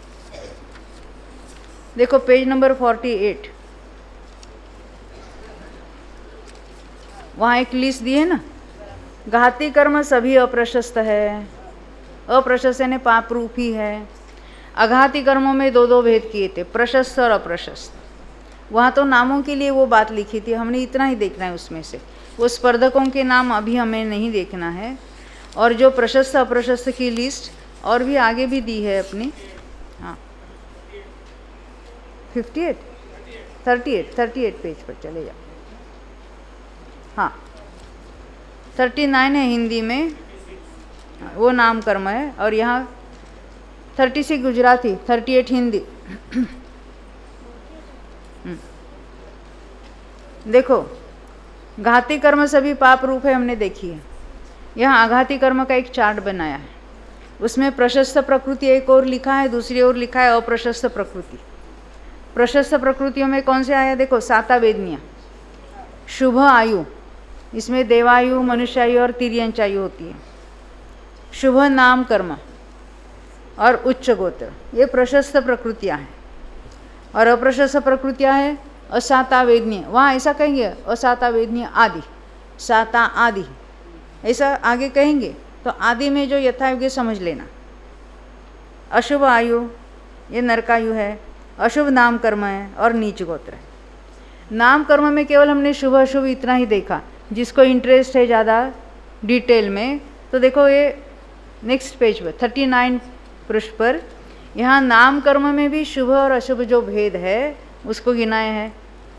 देखो पेज नंबर अड़तालीस, वहाँ एक लिस्ट दी है ना। घाती कर्म सभी अप्रशस्त है, अप्रशस्त यानी पाप रूप ही है। अघाती कर्मों में दो दो भेद किए थे, प्रशस्त और अप्रशस्त। वहाँ तो नामों के लिए वो बात लिखी थी, हमने इतना ही देखना है उसमें से। वो स्पर्धकों के नाम अभी हमें नहीं देखना है। और जो प्रशस्त अप्रशस्त की लिस्ट और भी आगे भी दी है अपनी, हाँ fifty eight thirty eight thirty eight page पर चले जाओ। हाँ थर्टी नाइन है हिंदी में, वो नाम कर्म है, और यहाँ thirty six Gujarati, thirty eight Hindi. देखो घाती कर्म सभी पाप रूप है, हमने देखी है। यहाँ आघाती कर्म का एक चार्ट बनाया है, उसमें प्रशस्त प्रकृति एक और लिखा है, दूसरी ओर लिखा है अप्रशस्त प्रकृति। प्रशस्त प्रकृतियों में कौन से आया देखो, साता वेदनीय, शुभ आयु, इसमें देवायु, मनुष्यायु और तिर्यंच आयु होती है। शुभ नाम कर्म और उच्च गोत्र, ये प्रशस्त प्रकृतियाँ हैं। और अप्रशस्त प्रकृतियाँ हैं असाता वेदनीय, वहाँ ऐसा कहेंगे असाता वेदनीय आदि, साता आदि ऐसा आगे कहेंगे, तो आदि में जो यथायोग्य समझ लेना। अशुभ आयु ये नरकायु है, अशुभ नाम कर्म है और नीच गोत्र है। नाम कर्म में केवल हमने शुभ अशुभ इतना ही देखा। जिसको इंटरेस्ट है ज़्यादा डिटेल में तो देखो ये नेक्स्ट पेज पर थर्टी नाइन पृष्ठ पर, यहाँ नाम कर्म में भी शुभ और अशुभ जो भेद है उसको गिनाया है।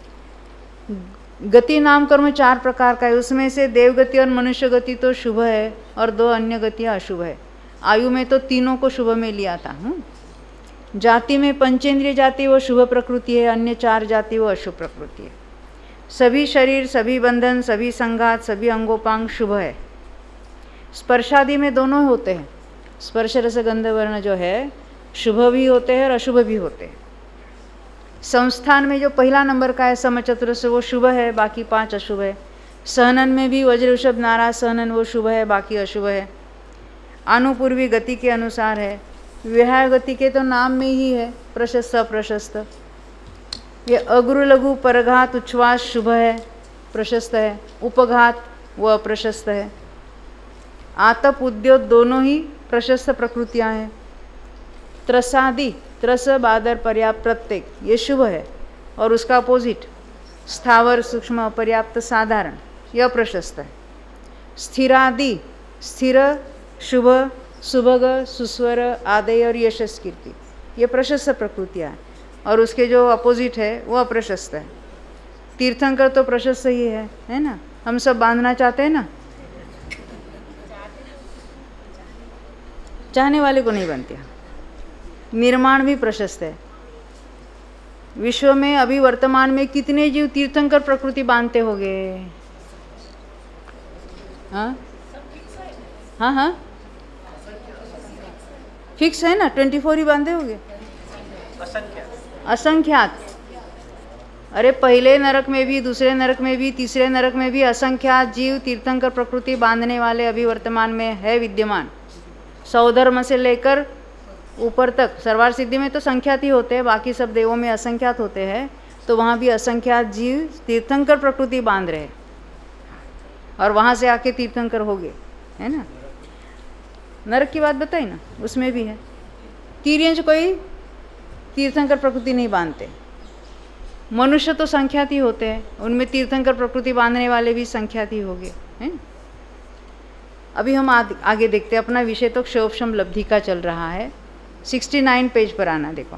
गति नाम कर्म चार प्रकार का है, उसमें से देवगति और मनुष्य गति तो शुभ है और दो अन्य गतियाँ अशुभ है। आयु में तो तीनों को शुभ में लिया था। हुँ? जाति में पंचेंद्रिय जाति वो शुभ प्रकृति है, अन्य चार जाति वो अशुभ प्रकृति है। सभी शरीर, सभी बंधन, सभी संघात, सभी अंगोपांग शुभ है। स्पर्शादि में दोनों होते हैं, स्पर्श रस गंध वर्ण जो है शुभ भी होते हैं और अशुभ भी होते हैं। संस्थान में जो पहला नंबर का है समचतुरस्र वो शुभ है, बाकी पांच अशुभ है। सहनन में भी वज्र ऋषभ नाराज सहनन वो शुभ है, बाकी अशुभ है। अनुपूर्वी गति के अनुसार है, विहार गति के तो नाम में ही है प्रशस्त अप्रशस्त। ये अग्रु लघु परघात उच्छ्वास शुभ है, प्रशस्त है। उपघात वो अप्रशस्त है। आतप उद्योत दोनों ही प्रशस्त प्रकृतियाँ हैं। त्रसादि, त्रस बादर पर्याप्त प्रत्येक ये शुभ है, और उसका अपोजिट स्थावर सूक्ष्म अपर्याप्त साधारण यह प्रशस्त है। स्थिरादि, स्थिर शुभ सुभग सुस्वर आदय और यशस कीर्ति ये प्रशस्त प्रकृतियाँ हैं, और उसके जो अपोजिट है वो अप्रशस्त है। तीर्थंकर तो प्रशस्त ही है, है ना। हम सब बांधना चाहते हैं ना, चाहने वाले को नहीं बनते। निर्माण भी प्रशस्त है। विश्व में अभी वर्तमान में कितने जीव तीर्थंकर प्रकृति बांधते होंगे? हाँ हाँ हाँ फिक्स है ना, ट्वेंटी फोर ही बांधे होंगे। असंख्यात। अरे पहले नरक में भी, दूसरे नरक में भी, तीसरे नरक में भी असंख्यात जीव तीर्थंकर प्रकृति बांधने वाले अभी वर्तमान में है विद्यमान। सौधर्म से लेकर ऊपर तक, सर्वार सिद्धि में तो संख्यात ही होते हैं, बाकी सब देवों में असंख्यात होते हैं, तो वहाँ भी असंख्यात जीव तीर्थंकर प्रकृति बांध रहे, और वहाँ से आके तीर्थंकर हो गए, है ना। नरक की बात बताई ना, उसमें भी है। तिर्यंच कोई तीर्थंकर प्रकृति नहीं बांधते। मनुष्य तो संख्यात ही होते हैं, उनमें तीर्थंकर प्रकृति बांधने वाले भी संख्यात ही हो गए, हैं। अभी हम आगे देखते हैं, अपना विषय तो क्षोभशम लब्धि का चल रहा है। सिक्सटी नाइन पेज पर आना, देखो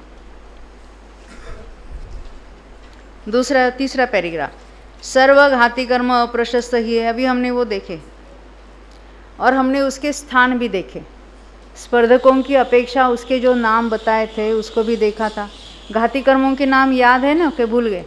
दूसरा तीसरा पैराग्राफ। सर्वघाती कर्म अप्रशस्त ही है, अभी हमने वो देखे, और हमने उसके स्थान भी देखे। स्पर्धकों की अपेक्षा उसके जो नाम बताए थे उसको भी देखा था। घाती कर्मों के नाम याद है ना, कि भूल गए?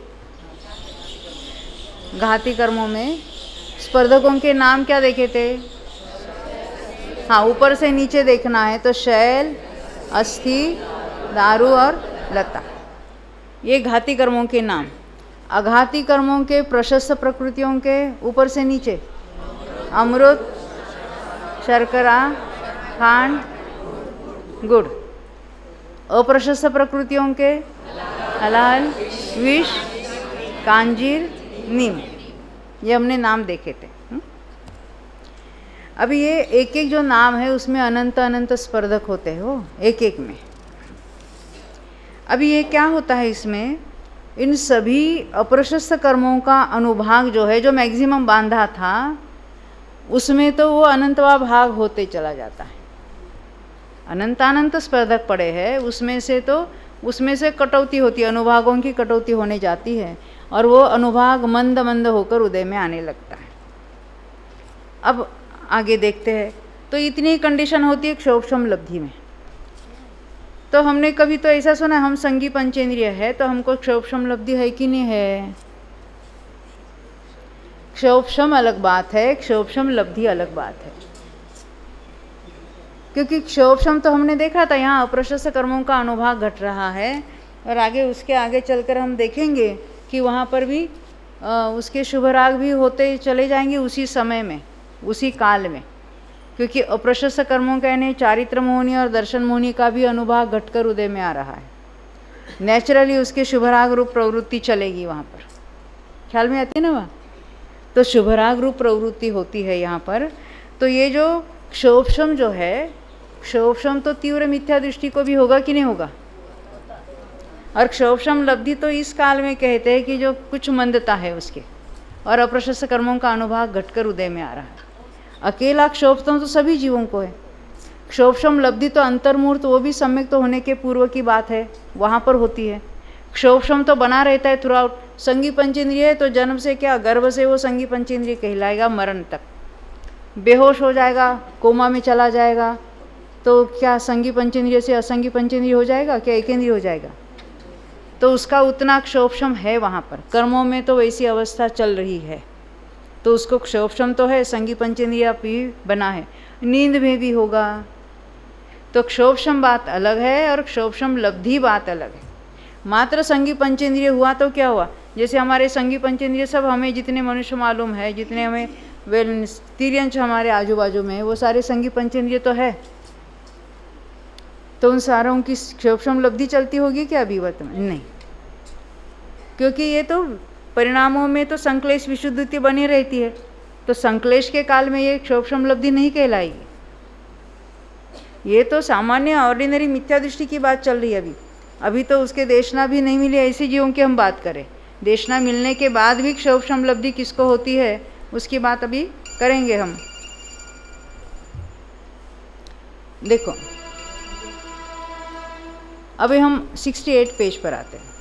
घाती कर्मों में स्पर्धकों के नाम क्या देखे थे? हाँ, ऊपर से नीचे देखना है तो शैल, अस्थि, दारू और लता, ये घाती कर्मों के नाम। अघाती कर्मों के प्रशस्त प्रकृतियों के ऊपर से नीचे अमृत, शर्करा, खांड, गुड़। अप्रशस्त प्रकृतियों के हलाहल, विष, कांजीर, नीम, ये हमने नाम देखे थे। अभी ये एक एक जो नाम है उसमें अनंत अनंत स्पर्धक होते हैं, वो एक एक में। अभी ये क्या होता है इसमें, इन सभी अप्रशस्त कर्मों का अनुभाग जो है, जो मैक्सिमम बांधा था, उसमें तो वो अनंतवा भाग होते चला जाता है। अनंतानंत स्पर्धक पड़े हैं, उसमें से तो उसमें से कटौती होती है, अनुभागों की कटौती होने जाती है, और वो अनुभाग मंद मंद होकर उदय में आने लगता है। अब आगे देखते हैं। तो इतनी कंडीशन होती है क्षोभशम लब्धि में। तो हमने कभी तो ऐसा सुना, हम संगी पंचेंद्रिय है तो हमको क्षोभशम लब्धि है कि नहीं है? क्षोभशम अलग बात है, क्षोभशम लब्धि अलग बात है। क्योंकि क्षोभशम तो हमने देखा था, यहाँ अप्रशस्त कर्मों का अनुभाग घट रहा है, और आगे उसके आगे चलकर हम देखेंगे कि वहाँ पर भी आ, उसके शुभराग भी होते चले जाएंगे उसी समय में, उसी काल में। क्योंकि अप्रशस्त कर्मों का यानी चारित्र मोहनी और दर्शन मोहनी का भी अनुभाग घटकर उदय में आ रहा है। नेचुरली उसके शुभराग रूप प्रवृत्ति चलेगी वहाँ पर, ख्याल में आती है ना वहाँ? तो शुभराग रूप प्रवृत्ति होती है यहाँ पर। तो ये जो क्षोभशम जो है, क्षोभशम तो तीव्र मिथ्या दृष्टि को भी होगा कि नहीं होगा? और क्षोभशम लब्धि तो इस काल में कहते हैं कि जो कुछ मंदता है उसके, और अप्रशस्त कर्मों का अनुभाग घटकर उदय में आ रहा है। अकेला क्षोभशम तो सभी जीवों को है। क्षोभशम लब्धि तो अंतर्मूर्त, वो भी सम्यक तो होने के पूर्व की बात है, वहाँ पर होती है। क्षोभशम तो बना रहता है थ्रू आउट। संगी पंचेंद्रिय है तो जन्म से क्या, गर्भ से वो संगी पंचेंद्रिय कहलाएगा, मरण तक बेहोश हो जाएगा, कोमा में चला जाएगा, तो क्या संगी पंचेंद्रिय से असंगी पंचेंद्रिय हो जाएगा? क्या एकेंद्रिय हो जाएगा? तो उसका उतना क्षोभशम है वहाँ पर। कर्मों में तो वैसी अवस्था चल रही है, तो उसको क्षोभशम तो है, संगी पंचेंद्रिय भी बना है। नींद में भी होगा। तो क्षोभशम बात अलग है और क्षोभशम लब्धि बात अलग है। मात्र संगी पंचेंद्रिय हुआ तो क्या हुआ? जैसे हमारे संगी पंचेंद्रिय सब, हमें जितने मनुष्य मालूम है, जितने हमें वेल तिर्यंश हमारे आजू बाजू में है, वो सारे संगी पंचेंद्रिय तो है। तो उन सारों की क्षोभशम लब्धि चलती होगी क्या अभी वर्तमान? नहीं, क्योंकि ये तो परिणामों में तो संक्लेश विशुद्धि बनी रहती है। तो संक्लेश के काल में ये क्षोभशम लब्धि नहीं कहलाएगी। ये तो सामान्य ऑर्डिनरी मिथ्या दृष्टि की बात चल रही है अभी। अभी तो उसके देशना भी नहीं मिली, ऐसे जीवों की हम बात करें। देशना मिलने के बाद भी क्षोभशम लब्धि किसको होती है, उसकी बात अभी करेंगे हम। देखो, अभी हम अड़सठ पेज पर आते हैं,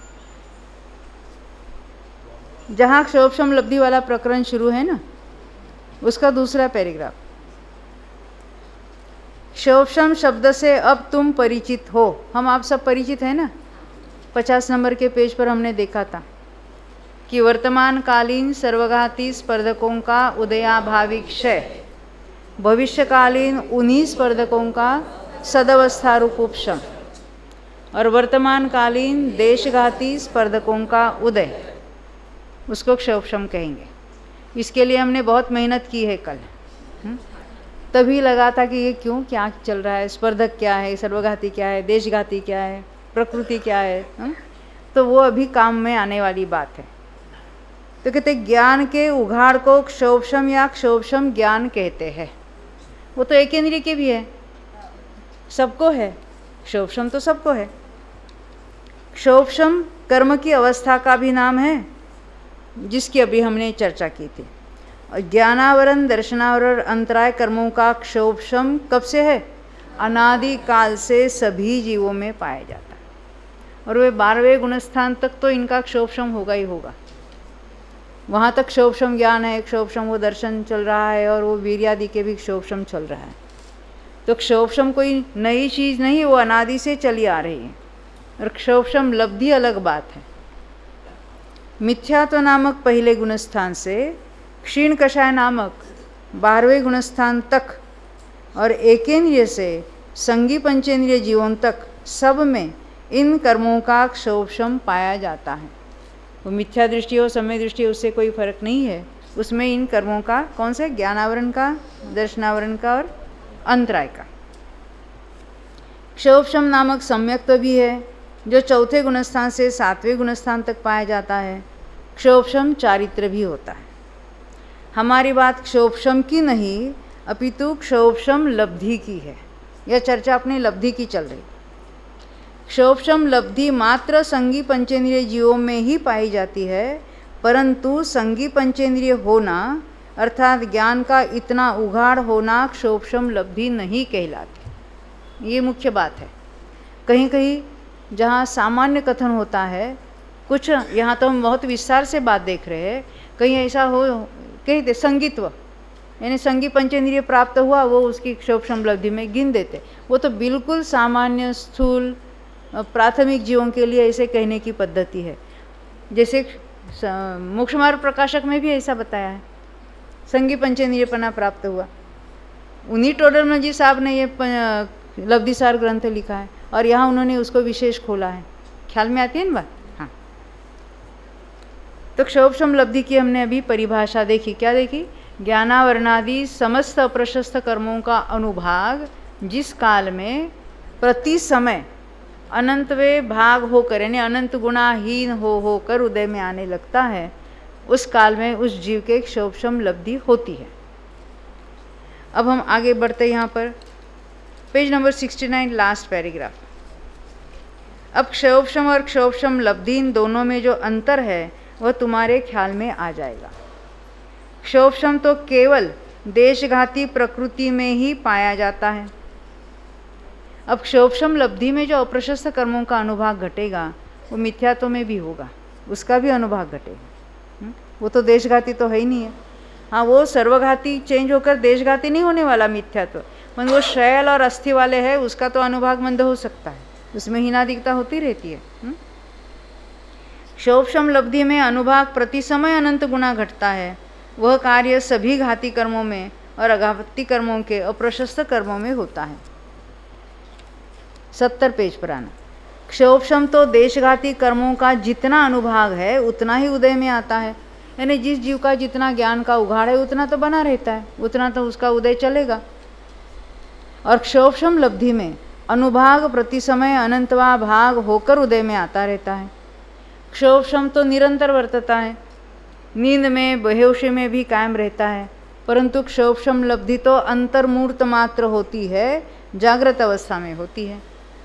जहाँ क्षोभशम लब्धि वाला प्रकरण शुरू है ना, उसका दूसरा पैराग्राफ। क्षोभशम शब्द से अब तुम परिचित हो। हम आप सब परिचित हैं ना? पचास नंबर के पेज पर हमने देखा था कि वर्तमान कालीन सर्वघाती स्पर्धकों का उदयाभावी क्षय, भविष्यकालीन उन्हीं स्पर्धकों का सदवस्था रूप उपशम, और वर्तमान कालीन देशघाती स्पर्धकों का उदय, उसको क्षोभशम कहेंगे। इसके लिए हमने बहुत मेहनत की है कल। हुँ? तभी लगा था कि ये क्यों, क्या चल रहा है, स्पर्धक क्या है, सर्वघाती क्या है, देशघाती क्या है, प्रकृति क्या है। हुँ? तो वो अभी काम में आने वाली बात है। तो कहते ज्ञान के उघाड़ को क्षोभशम या क्षोभशम ज्ञान कहते हैं। वो तो एकेंद्रिय के भी है, सबको है। क्षोभशम तो सबको है। क्षोभशम कर्म की अवस्था का भी नाम है, जिसकी अभी हमने चर्चा की थी। और ज्ञानावरण, दर्शनावरण, अंतराय कर्मों का क्षोभशम कब से है? अनादि काल से सभी जीवों में पाया जाता है। और वे बारहवें गुणस्थान तक तो इनका क्षोभशम होगा ही होगा। वहाँ तक क्षोभशम ज्ञान है, क्षोभशम वो दर्शन चल रहा है, और वो वीर्यादि के भी क्षोभशम चल रहा है। तो क्षोभशम कोई नई चीज़ नहीं, वो अनादि से चली आ रही है। और क्षोभशम लब्धि अलग बात है। मिथ्यात्व नामक पहले गुणस्थान से क्षीण कषाय नामक बारहवें गुणस्थान तक, और एकेंद्रिय से संगी पंचेंद्रिय जीवों तक, सब में इन कर्मों का क्षोभशम पाया जाता है। वो मिथ्या दृष्टि हो, समय दृष्टि, उससे कोई फर्क नहीं है। उसमें इन कर्मों का, कौन से? ज्ञानावरण का, दर्शनावरण का और अंतराय का। क्षोभशम नामक सम्यक्त्व भी है, जो चौथे गुणस्थान से सातवें गुणस्थान तक पाया जाता है। क्षोभशम चारित्र भी होता है। हमारी बात क्षोभशम की नहीं, अपितु क्षोभशम लब्धि की है। यह चर्चा अपनी लब्धि की चल रही। क्षोभशम लब्धि मात्र संगी पंचेंद्रिय जीवों में ही पाई जाती है, परंतु संगी पंचेंद्रिय होना अर्थात ज्ञान का इतना उघाड़ होना क्षोभशम लब्धि नहीं कहलाती। ये मुख्य बात है। कहीं कहीं जहाँ सामान्य कथन होता है, कुछ यहाँ तो हम बहुत विस्तार से बात देख रहे हैं, कहीं ऐसा हो कहते संगीत्व, यानी संगी पंचेंद्रिय प्राप्त हुआ वो उसकी क्षोभशम लब्धि में गिन देते। वो तो बिल्कुल सामान्य स्थूल प्राथमिक जीवों के लिए ऐसे कहने की पद्धति है। जैसे मोक्ष मार्ग प्रकाशक में भी ऐसा बताया है, संगी पंचेंद्रियपना प्राप्त हुआ। उन्हीं टोडरमल जी साहब ने ये लब्धिसार ग्रंथ लिखा है और यहाँ उन्होंने उसको विशेष खोला है। ख्याल में आती है ना बात? हाँ। तो क्षोभशम लब्धि की हमने अभी परिभाषा देखी। क्या देखी? ज्ञानावरणादि समस्त अप्रशस्त कर्मों का अनुभाग जिस काल में प्रति समय अनंतवे भाग होकर यानी अनंत गुणाहीन हो होकर उदय में आने लगता है, उस काल में उस जीव के क्षोभशम लब्धि होती है। अब हम आगे बढ़ते यहाँ पर page number sixty nine, last paragraph. अब क्षोभशम और क्षोभशम लब्धि इन दोनों में जो अंतर है वह तुम्हारे ख्याल में आ जाएगा। क्षोभशम तो केवल देशघाती प्रकृति में ही पाया जाता है। अब क्षोभशम लब्धि में जो अप्रशस्त कर्मों का अनुभाग घटेगा वो मिथ्यात्व में भी होगा, उसका भी अनुभाग घटेगा। वो तो देशघाती तो है ही नहीं है। हाँ, वो सर्वघाती चेंज होकर देशघाती नहीं होने वाला मिथ्यात्व, मतलब वो शैल और अस्थि वाले है, उसका तो अनुभाग मंद हो सकता है, उसमें हीनादिकता होती रहती है। क्षोभशम लब्धि में अनुभाग प्रति समय अनंत गुना घटता है। वह कार्य सभी घाती कर्मों में और अघाती कर्मों के अप्रशस्त कर्मों में होता है। सत्तर पेज पर आना। क्षोभशम तो देशघाती कर्मों का जितना अनुभाग है उतना ही उदय में आता है, यानी जिस जीव का जितना ज्ञान का उघाड़ है उतना तो बना रहता है, उतना तो उसका उदय चलेगा। और क्षोभशम लब्धि में अनुभाग प्रति समय अनंतवा भाग होकर उदय में आता रहता है। क्षोभशम तो निरंतर वर्तता है, नींद में बेहोशी में भी कायम रहता है, परंतु क्षोभशम लब्धि तो अंतर्मूर्त मात्र होती है, जागृत अवस्था में होती है।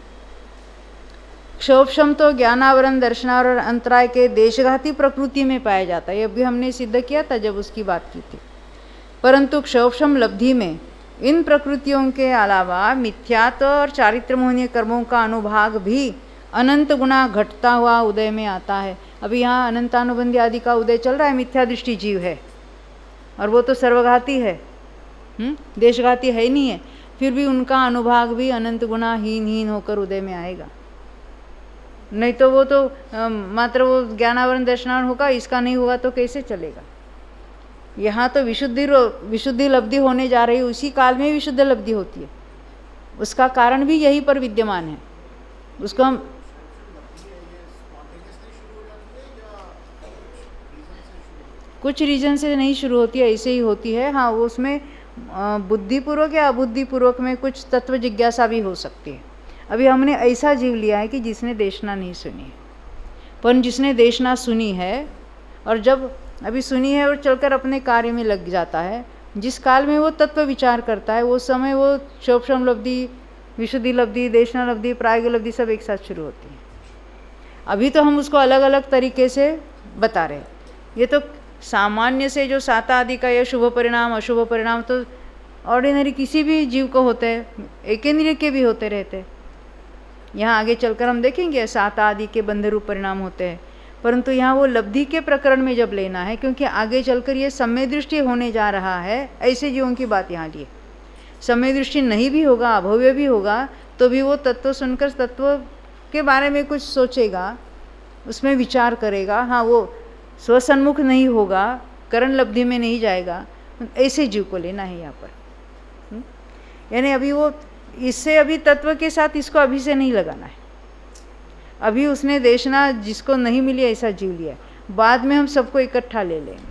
क्षोभशम तो ज्ञानावरण दर्शनावर और अंतराय के देशघाती प्रकृति में पाया जाता है, ये भी हमने सिद्ध किया था जब उसकी बात की थी। परंतु क्षोभशम लब्धि में इन प्रकृतियों के अलावा मिथ्यात्व और चारित्रमोहनीय कर्मों का अनुभाग भी अनंत गुना घटता हुआ उदय में आता है। अभी यहाँ अनंतानुबंधी आदि का उदय चल रहा है, मिथ्या दृष्टि जीव है और वो तो सर्वघाती है, हुँ? देशघाती है ही नहीं है, फिर भी उनका अनुभाग भी अनंत गुना हीन हीन होकर उदय में आएगा। नहीं तो वो तो आ, मात्र वो ज्ञानावरण दर्शनावरण होगा, इसका नहीं होगा तो कैसे चलेगा। यहाँ तो विशुद्धि विशुद्धि लब्धि होने जा रही है, उसी काल में विशुद्ध लब्धि होती है, उसका कारण भी यहीं पर विद्यमान है। उसको हम कुछ रीजन से नहीं शुरू होती है, ऐसे ही होती है। हाँ, वो उसमें बुद्धिपूर्वक या अबुद्धिपूर्वक में कुछ तत्व जिज्ञासा भी हो सकती है। अभी हमने ऐसा जीव लिया है कि जिसने देशना नहीं सुनी है, पर जिसने देशना सुनी है और जब अभी सुनी है और चलकर अपने कार्य में लग जाता है, जिस काल में वो तत्व विचार करता है वो समय वो क्षोभशम लब्धि, विशुद्धि लब्धि, देशना लब्धि, प्रायोग लब्धि सब एक साथ शुरू होती है। अभी तो हम उसको अलग अलग तरीके से बता रहे हैं। ये तो सामान्य से जो साता आदि का ये शुभ परिणाम अशुभ परिणाम तो ऑर्डिनरी किसी भी जीव को होते हैं, एक इंद्रिय के भी होते रहते हैं। यहाँ आगे चलकर हम देखेंगे साता आदि के बंध रूप परिणाम होते हैं, परंतु यहाँ वो लब्धि के प्रकरण में जब लेना है, क्योंकि आगे चलकर ये सम्य दृष्टि होने जा रहा है, ऐसे जीवों की बात यहाँ लिए। सम्य दृष्टि नहीं भी होगा, अभव्य भी होगा, तो भी वो तत्व सुनकर तत्व के बारे में कुछ सोचेगा, उसमें विचार करेगा। हाँ, वो स्वसन्मुख नहीं होगा, करण लब्धि में नहीं जाएगा, ऐसे जीव को लेना है यहाँ पर। यानी अभी वो इससे अभी तत्व के साथ इसको अभी से नहीं लगाना है। अभी उसने देशना जिसको नहीं मिली ऐसा जीव लिया, बाद में हम सबको इकट्ठा ले लेंगे।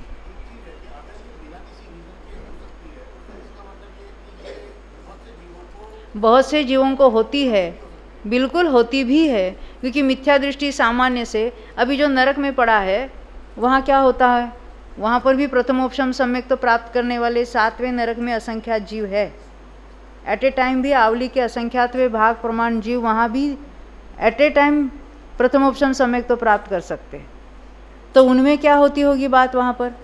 बहुत से जीवों को होती है, बिल्कुल होती भी है, क्योंकि मिथ्या दृष्टि सामान्य से अभी जो नरक में पड़ा है वहाँ क्या होता है, वहाँ पर भी प्रथमोपशम सम्यक तो प्राप्त करने वाले सातवें नरक में असंख्यात जीव है। एट ए टाइम भी आवली के असंख्यातवें भाग प्रमाण जीव वहाँ भी एट ए टाइम प्रथमोपशम सम्यक तो प्राप्त कर सकते हैं। तो उनमें क्या होती होगी बात वहाँ पर?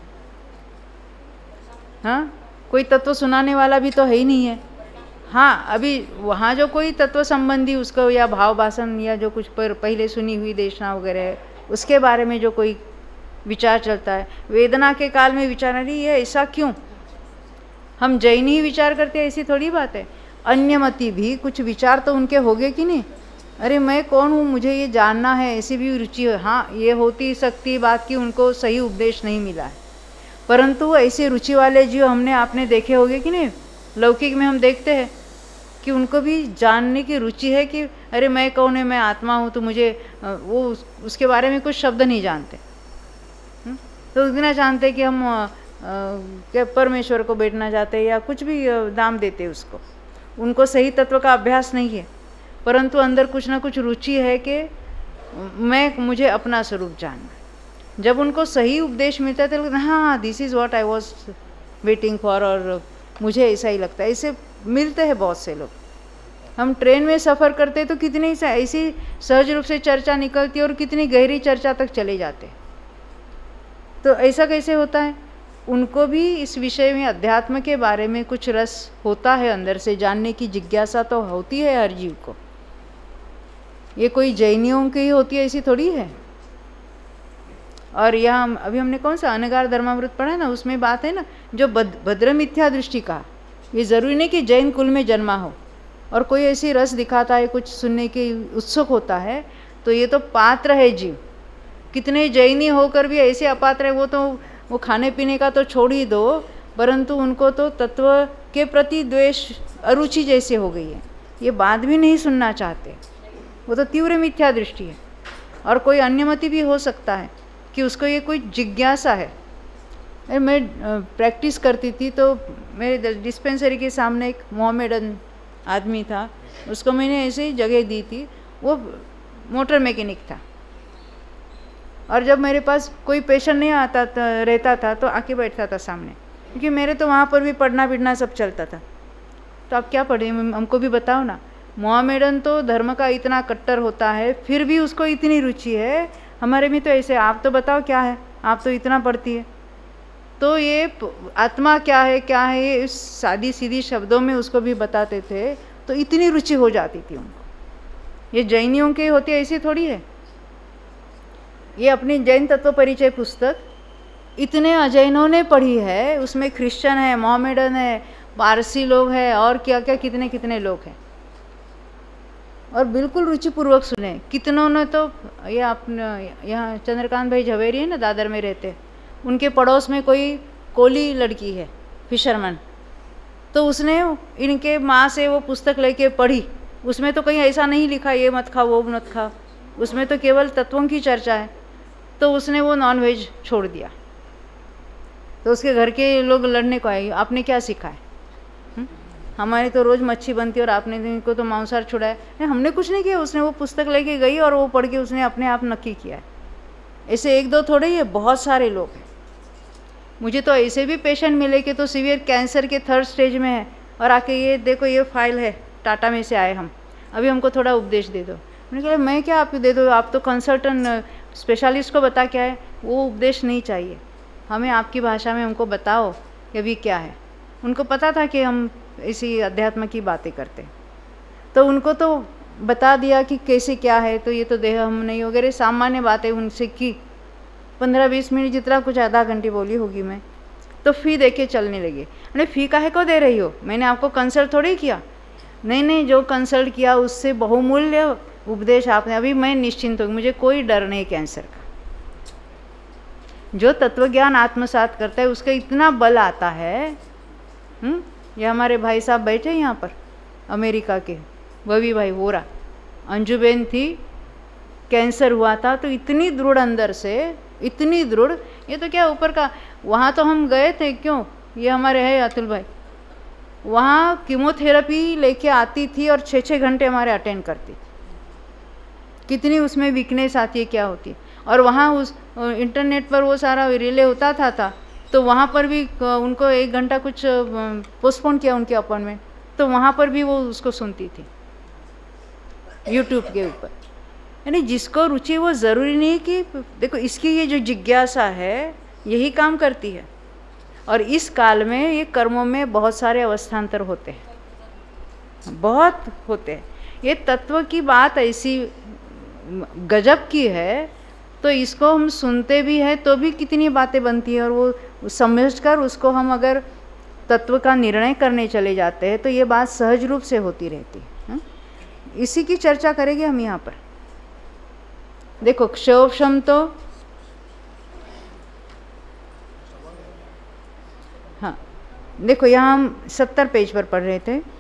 हाँ, कोई तत्व सुनाने वाला भी तो है ही नहीं है। हाँ, अभी वहाँ जो कोई तत्व संबंधी उसको या भाव भाषण या जो कुछ पर पहले सुनी हुई देशना वगैरह है उसके बारे में जो कोई विचार चलता है, वेदना के काल में विचार नहीं है ऐसा क्यों, हम जैन ही विचार करते हैं ऐसी थोड़ी बात है। अन्यमति भी कुछ विचार तो उनके हो गए कि नहीं, अरे मैं कौन हूँ, मुझे ये जानना है, ऐसी भी रुचि है। हाँ, ये होती सकती बात कि उनको सही उपदेश नहीं मिला है, परंतु ऐसी रुचि वाले जीव हमने आपने देखे होंगे कि नहीं, लौकिक में हम देखते हैं कि उनको भी जानने की रुचि है कि अरे मैं कौन है, मैं आत्मा हूँ, तो मुझे वो उसके बारे में कुछ शब्द नहीं जानते, तो इतना जानते कि हम के परमेश्वर को बैठना चाहते हैं या कुछ भी दाम देते उसको, उनको सही तत्व का अभ्यास नहीं है, परंतु अंदर कुछ ना कुछ रुचि है कि मैं मुझे अपना स्वरूप जानना है। जब उनको सही उपदेश मिलता है तो हाँ, this is what I was waiting for, और मुझे ऐसा ही लगता है। ऐसे मिलते हैं बहुत से लोग। हम ट्रेन में सफ़र करते तो कितनी ऐसी सहज रूप से चर्चा निकलती है और कितनी गहरी चर्चा तक चले जाते हैं। तो ऐसा कैसे होता है? उनको भी इस विषय में, अध्यात्म के बारे में कुछ रस होता है, अंदर से जानने की जिज्ञासा तो होती है हर जीव को। ये कोई जैनियों की ही होती है ऐसी थोड़ी है। और यहाँ अभी हमने कौन सा अनगार धर्मामृत पढ़ा ना, उसमें बात है ना, जो भद्र मिथ्या दृष्टि का, ये ज़रूरी नहीं कि जैन कुल में जन्मा हो और कोई ऐसी रस दिखाता है, कुछ सुनने की उत्सुक होता है, तो ये तो पात्र है जीव। कितने जैनी होकर भी ऐसे अपात्र है, वो तो वो खाने पीने का तो छोड़ ही दो, परंतु उनको तो तत्व के प्रति द्वेष, अरुचि जैसे हो गई है, ये बात भी नहीं सुनना चाहते। वो तो तीव्र मिथ्या दृष्टि है। और कोई अन्यमति भी हो सकता है कि उसको ये कोई जिज्ञासा है। मैं प्रैक्टिस करती थी तो मेरे डिस्पेंसरी के सामने एक मोहम्मदन आदमी था, उसको मैंने ऐसे ही जगह दी थी। वो मोटर मैकेनिक था, और जब मेरे पास कोई पेशेंट नहीं आता था, रहता था, तो आके बैठता था सामने, क्योंकि मेरे तो वहाँ पर भी पढ़ना पिढ़ना सब चलता था। तो आप क्या पढ़े, हमको भी बताओ ना। मोहम्मदन तो धर्म का इतना कट्टर होता है, फिर भी उसको इतनी रुचि है। हमारे में तो ऐसे, आप तो बताओ क्या है, आप तो इतना पढ़ती है। तो ये आत्मा क्या है, क्या है, ये इस सादी सीधी शब्दों में उसको भी बताते थे, तो इतनी रुचि हो जाती थी उनको। ये जैनियों की होती है ऐसी थोड़ी है। ये अपनी जैन तत्व परिचय पुस्तक इतने अजैनों ने पढ़ी है, उसमें क्रिश्चियन है, मोहम्मदन है, पारसी लोग हैं, और क्या क्या कितने कितने लोग हैं, और बिल्कुल रुचिपूर्वक सुने। कितनों ने तो, ये अपने यहाँ चंद्रकांत भाई झवेरी है ना, दादर में रहते, उनके पड़ोस में कोई कोली लड़की है, फिशरमैन, तो उसने इनके माँ से वो पुस्तक लेके पढ़ी। उसमें तो कहीं ऐसा नहीं लिखा ये मत खा वो मत खा, उसमें तो केवल तत्वों की चर्चा है। तो उसने वो नॉन वेज छोड़ दिया। तो उसके घर के लोग लड़ने को आए, आपने क्या सीखा है, हमारी तो रोज़ मच्छी बनती है और आपने इनको तो मांसाहार छुड़ाया है। हमने कुछ नहीं किया। उसने वो पुस्तक लेके गई और वो पढ़ के उसने अपने आप नक्की किया है। ऐसे एक दो थोड़े ही, बहुत सारे लोग हैं। मुझे तो ऐसे भी पेशेंट मिले कि तो सीवियर कैंसर के थर्ड स्टेज में है, और आके ये देखो ये फाइल है, टाटा में से आए हम, अभी हमको थोड़ा उपदेश दे दो। मैंने कहा मैं क्या आपको दे दो, आप तो कंसल्टेंट स्पेशलिस्ट को बता क्या है, वो उपदेश नहीं चाहिए हमें, आपकी भाषा में हमको बताओ कि अभी क्या है। उनको पता था कि हम इसी अध्यात्म की बातें करते, तो उनको तो बता दिया कि कैसे क्या है। तो ये तो देह हम नहीं वगैरह सामान्य बातें उनसे की, पंद्रह बीस मिनट जितना कुछ आधा घंटे बोली होगी मैं। तो फ़ी दे के चलने लगे। मैंने फ़ी काहे को दे रही हो, मैंने आपको कंसल्ट थोड़ी किया। नहीं नहीं, जो कंसल्ट किया उससे बहुमूल्य उपदेश आपने, अभी मैं निश्चिंत हूँ, मुझे कोई डर नहीं कैंसर का। जो तत्वज्ञान आत्मसात करता है उसका इतना बल आता है। हुँ? ये हमारे भाई साहब बैठे यहाँ पर अमेरिका के, वही भाई वोरा, अंजुबेन थी, कैंसर हुआ था, तो इतनी दृढ़ अंदर से, इतनी दृढ़। ये तो क्या ऊपर का, वहाँ तो हम गए थे, क्यों, ये हमारे है अतुल भाई, वहाँ कीमोथेरेपी लेके आती थी और छः छः घंटे हमारे अटेंड करती थी। कितनी उसमें वीकनेस आती है, क्या होती है। और वहाँ उस इंटरनेट पर वो सारा रिले होता था, था तो वहाँ पर भी उनको एक घंटा कुछ पोस्टपोन किया उनके अपॉइंटमेंट, तो वहाँ पर भी वो उसको सुनती थी यूट्यूब के ऊपर। यानी जिसको रुचि, वो ज़रूरी नहीं कि देखो, इसकी ये जो जिज्ञासा है यही काम करती है। और इस काल में ये कर्मों में बहुत सारे अवस्थान्तर होते हैं, बहुत होते हैं। ये तत्व की बात ऐसी गजब की है, तो इसको हम सुनते भी हैं तो भी कितनी बातें बनती है, और वो समझकर उसको हम अगर तत्व का निर्णय करने चले जाते हैं तो ये बात सहज रूप से होती रहती है। इसी की चर्चा करेंगे हम यहाँ पर। देखो क्षोभशम तो हाँ, देखो यहाँ हम सत्तर पेज पर पढ़ रहे थे।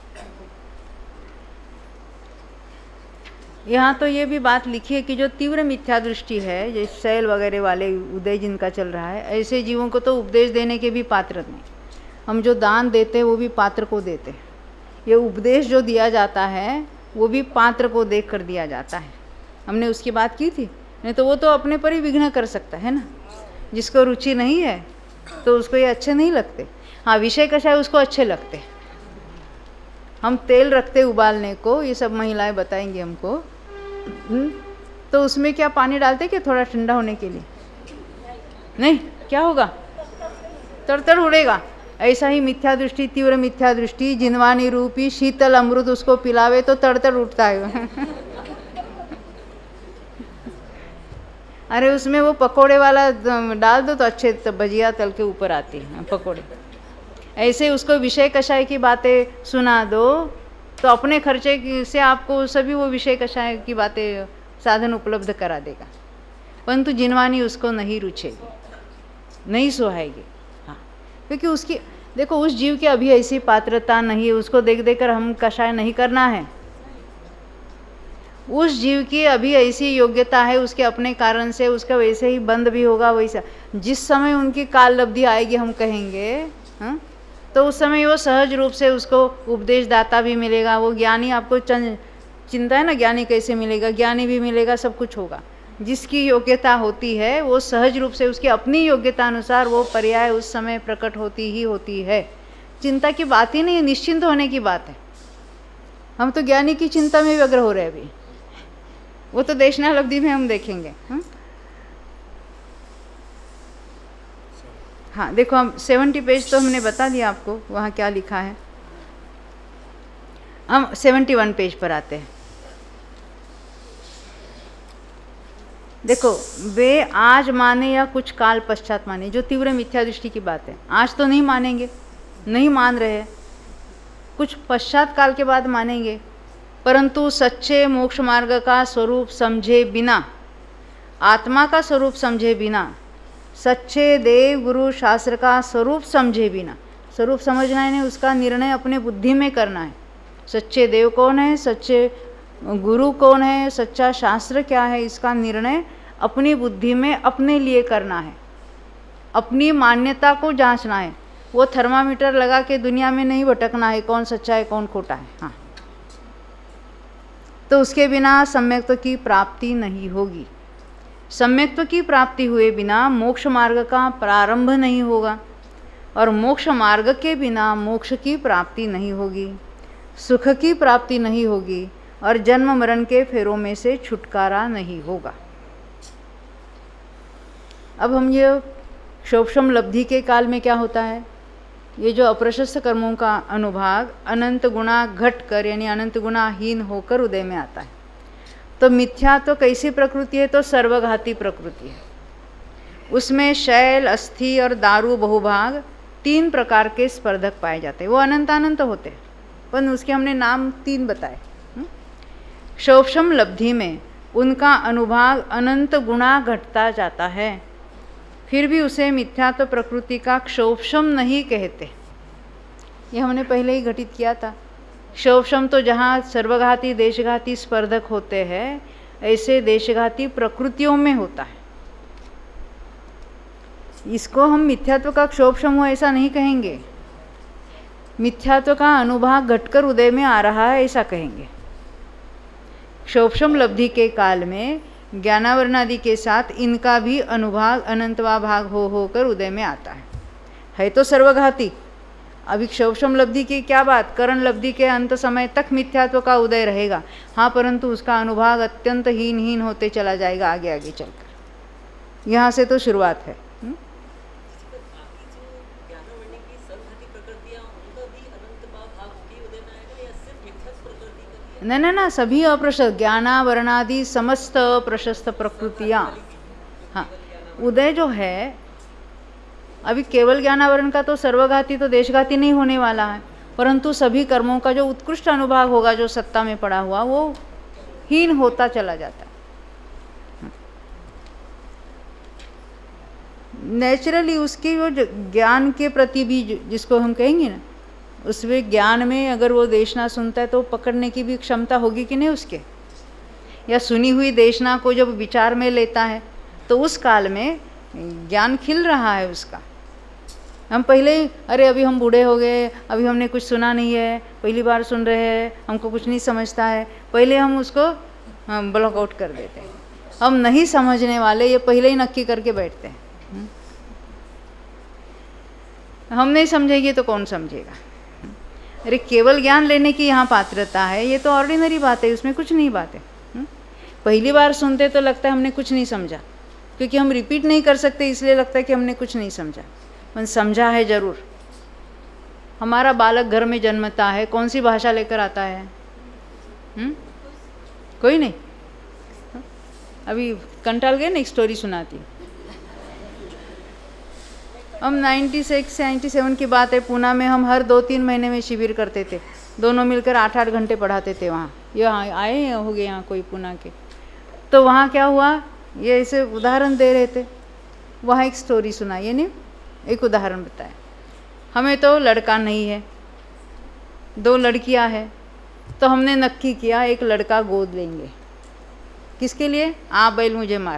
यहाँ तो ये भी बात लिखी है कि जो तीव्र मिथ्या दृष्टि है, जैसे शैल वगैरह वाले उदय जिनका चल रहा है, ऐसे जीवों को तो उपदेश देने के भी पात्र नहीं। हम जो दान देते हैं वो भी पात्र को देते हैं। ये उपदेश जो दिया जाता है वो भी पात्र को देख कर दिया जाता है। हमने उसकी बात की थी, नहीं तो वो तो अपने पर ही विघ्न कर सकता है ना। जिसको रुचि नहीं है तो उसको ये अच्छे नहीं लगते। हाँ, विषय कषाय उसको अच्छे लगते। हम तेल रखते उबालने को, ये सब महिलाएं बताएंगी हमको, तो उसमें क्या पानी डालते क्या थोड़ा ठंडा होने के लिए? नहीं, क्या होगा? तरतर उड़ेगा। ऐसा ही मिथ्या दृष्टि, तीव्र मिथ्या दृष्टि, जिनवानी रूपी शीतल अमृत उसको पिलावे तो तरतर उठता है। अरे उसमें वो पकोड़े वाला डाल दो तो अच्छे तो भजिया तल के ऊपर आती है पकोड़े। ऐसे उसको विषय कषाय की बातें सुना दो तो अपने खर्चे से आपको सभी वो विषय कषाय की बातें साधन उपलब्ध करा देगा, परंतु जिनवानी उसको नहीं रुचेगी, नहीं सुहाएगी। हाँ, क्योंकि उसकी देखो उस जीव की अभी ऐसी पात्रता नहीं है, उसको देख देख कर हम कषाय नहीं करना है। उस जीव की अभी ऐसी योग्यता है, उसके अपने कारण से उसका वैसे ही बंद भी होगा। वैसा जिस समय उनकी काल लब्धि आएगी हम कहेंगे, हाँ, तो उस समय वो सहज रूप से उसको उपदेश दाता भी मिलेगा। वो ज्ञानी, आपको चिंता है ना ज्ञानी कैसे मिलेगा, ज्ञानी भी मिलेगा, सब कुछ होगा। जिसकी योग्यता होती है वो सहज रूप से उसकी अपनी योग्यता अनुसार वो पर्याय उस समय प्रकट होती ही होती है। चिंता की बात ही नहीं है, निश्चिंत होने की बात है। हम तो ज्ञानी की चिंता में व्यग्र हो रहे हैं अभी, वो तो देशनालब्धि में हम देखेंगे। हाँ, हाँ देखो हम सेवेंटी पेज तो हमने बता दिया आपको वहाँ क्या लिखा है। हम सेवेंटी वन पेज पर आते हैं। देखो, वे आज माने या कुछ काल पश्चात माने, जो तीव्र मिथ्या दृष्टि की बात है, आज तो नहीं मानेंगे, नहीं मान रहे, कुछ पश्चात काल के बाद मानेंगे, परंतु सच्चे मोक्ष मार्ग का स्वरूप समझे बिना, आत्मा का स्वरूप समझे बिना, सच्चे देव गुरु शास्त्र का स्वरूप समझे बिना, स्वरूप समझना है नहीं, उसका निर्णय अपने बुद्धि में करना है। सच्चे देव कौन है, सच्चे गुरु कौन है, सच्चा शास्त्र क्या है, इसका निर्णय अपनी बुद्धि में अपने लिए करना है। अपनी मान्यता को जांचना है। वो थर्मामीटर लगा के दुनिया में नहीं भटकना है कौन सच्चा है कौन खोटा है। हाँ, तो उसके बिना सम्यक्त्व की प्राप्ति नहीं होगी। सम्यक्त्व की प्राप्ति हुए बिना मोक्ष मार्ग का प्रारंभ नहीं होगा, और मोक्ष मार्ग के बिना मोक्ष की प्राप्ति नहीं होगी, सुख की प्राप्ति नहीं होगी, और जन्म मरण के फेरों में से छुटकारा नहीं होगा। अब हम ये क्षोभशम लब्धि के काल में क्या होता है, ये जो अप्रशस्त कर्मों का अनुभाग अनंत गुणा घट कर यानी अनंत गुणाहीन होकर उदय में आता है। तो मिथ्या तो कैसी प्रकृति है, तो सर्वघाती प्रकृति है। उसमें शैल, अस्थि और दारू बहुभाग तीन प्रकार के स्पर्धक पाए जाते हैं। वो अनंत अनंत होते हैं, पर उसके हमने नाम तीन बताए। क्षोभशम लब्धि में उनका अनुभाग अनंत गुणा घटता जाता है, फिर भी उसे मिथ्या तो प्रकृति का क्षोभशम नहीं कहते। ये हमने पहले ही घटित किया था। क्षोभशम तो जहाँ सर्वघाती देशघाती स्पर्धक होते हैं, ऐसे देशघाती प्रकृतियों में होता है। इसको हम मिथ्यात्व का क्षोभशम हो ऐसा नहीं कहेंगे, मिथ्यात्व का अनुभाग घटकर उदय में आ रहा है ऐसा कहेंगे। क्षोभशम लब्धि के काल में ज्ञानावरणादि के साथ इनका भी अनुभाग अनंतवा भाग हो होकर उदय में आता है। है तो सर्वघाती। अभी क्षोभशम लब्धि की क्या बात, करण लब्धि के अंत समय तक मिथ्यात्व का उदय रहेगा। हाँ, परंतु उसका अनुभाग अत्यंत हीन हीन होते चला जाएगा आगे आगे चलकर। यहाँ से तो शुरुआत है। हुँ? न न न सभी अप्रशस्त ज्ञानावरणादि समस्त अप्रशस्त प्रकृतियाँ। हाँ, उदय जो है अभी केवल ज्ञानावरण का तो सर्वघाती तो देशघाती नहीं होने वाला है, परंतु सभी कर्मों का जो उत्कृष्ट अनुभाग होगा जो सत्ता में पड़ा हुआ वो हीन होता चला जाता है। नेचुरली उसकी वो ज्ञान के प्रति भी जिसको हम कहेंगे ना, उसमें ज्ञान में अगर वो देशना सुनता है तो पकड़ने की भी क्षमता होगी कि नहीं उसके, या सुनी हुई देशना को जब विचार में लेता है तो उस काल में ज्ञान खिल रहा है उसका। हम पहले ही अरे अभी हम बूढ़े हो गए, अभी हमने कुछ सुना नहीं है, पहली बार सुन रहे हैं, हमको कुछ नहीं समझता है, पहले हम उसको ब्लॉक आउट कर देते हैं। हम नहीं समझने वाले ये पहले ही नक्की करके बैठते हैं। हम नहीं समझेंगे तो कौन समझेगा। अरे केवल ज्ञान लेने की यहाँ पात्रता है, ये तो ऑर्डिनरी बात है, उसमें कुछ नहीं बात है। पहली बार सुनते तो लगता है हमने कुछ नहीं समझा, क्योंकि हम रिपीट नहीं कर सकते इसलिए लगता है कि हमने कुछ नहीं समझा। मन समझा है ज़रूर। हमारा बालक घर में जन्मता है, कौन सी भाषा लेकर आता है? हुँ? कोई नहीं। अभी कंटाल गए ना, एक स्टोरी सुनाती। हम छियानवे से सत्तानवे की बात है, पूना में हम हर दो तीन महीने में शिविर करते थे, दोनों मिलकर आठ आठ घंटे पढ़ाते थे वहाँ। यहाँ आए हो गए यहाँ कोई पूना के, तो वहाँ क्या हुआ ये ऐसे उदाहरण दे रहे थे। वहाँ एक स्टोरी सुनाई, यानी एक उदाहरण बताया। हमें तो लड़का नहीं है, दो लड़कियाँ हैं, तो हमने नक्की किया एक लड़का गोद लेंगे। किसके लिए? आ बैल मुझे मार।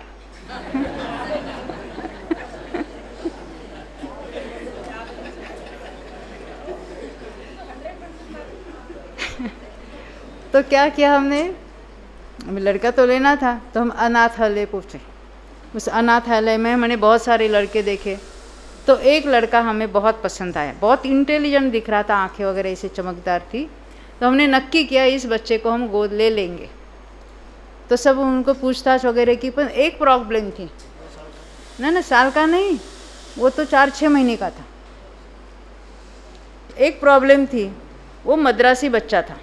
तो क्या किया हमने, हमें लड़का तो लेना था, तो हम अनाथालय पहुँचे। उस अनाथालय में मैंने बहुत सारे लड़के देखे, तो एक लड़का हमें बहुत पसंद आया, बहुत इंटेलिजेंट दिख रहा था, आंखें वगैरह ऐसे चमकदार थी। तो हमने नक्की किया इस बच्चे को हम गोद ले लेंगे। तो सब उनको पूछताछ वगैरह की, पर एक प्रॉब्लम थी ना ना साल का नहीं, वो तो चार छः महीने का था। एक प्रॉब्लम थी, वो मद्रासी बच्चा था।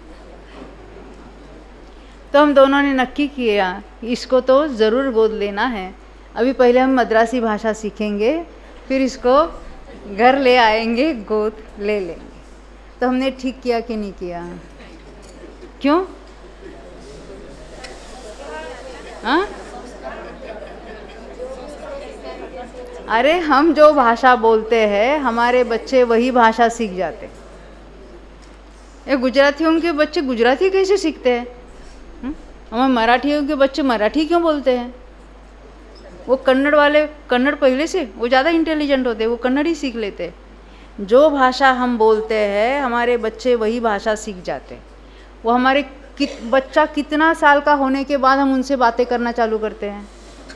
तो हम दोनों ने नक्की किया इसको तो ज़रूर गोद लेना है। अभी पहले हम मद्रासी भाषा सीखेंगे, फिर इसको घर ले आएंगे, गोद ले लेंगे। तो हमने ठीक किया कि नहीं किया? क्यों? हाँ? अरे हम जो भाषा बोलते हैं हमारे बच्चे वही भाषा सीख जाते। ये गुजरातियों के बच्चे गुजराती कैसे सीखते हैं? हमारे मराठियों के बच्चे मराठी क्यों बोलते हैं? वो कन्नड़ वाले कन्नड़ पहले से वो ज़्यादा इंटेलिजेंट होते हैं, वो कन्नड़ ही सीख लेते हैं। जो भाषा हम बोलते हैं हमारे बच्चे वही भाषा सीख जाते हैं। वो हमारे कित बच्चा कितना साल का होने के बाद हम उनसे बातें करना चालू करते हैं?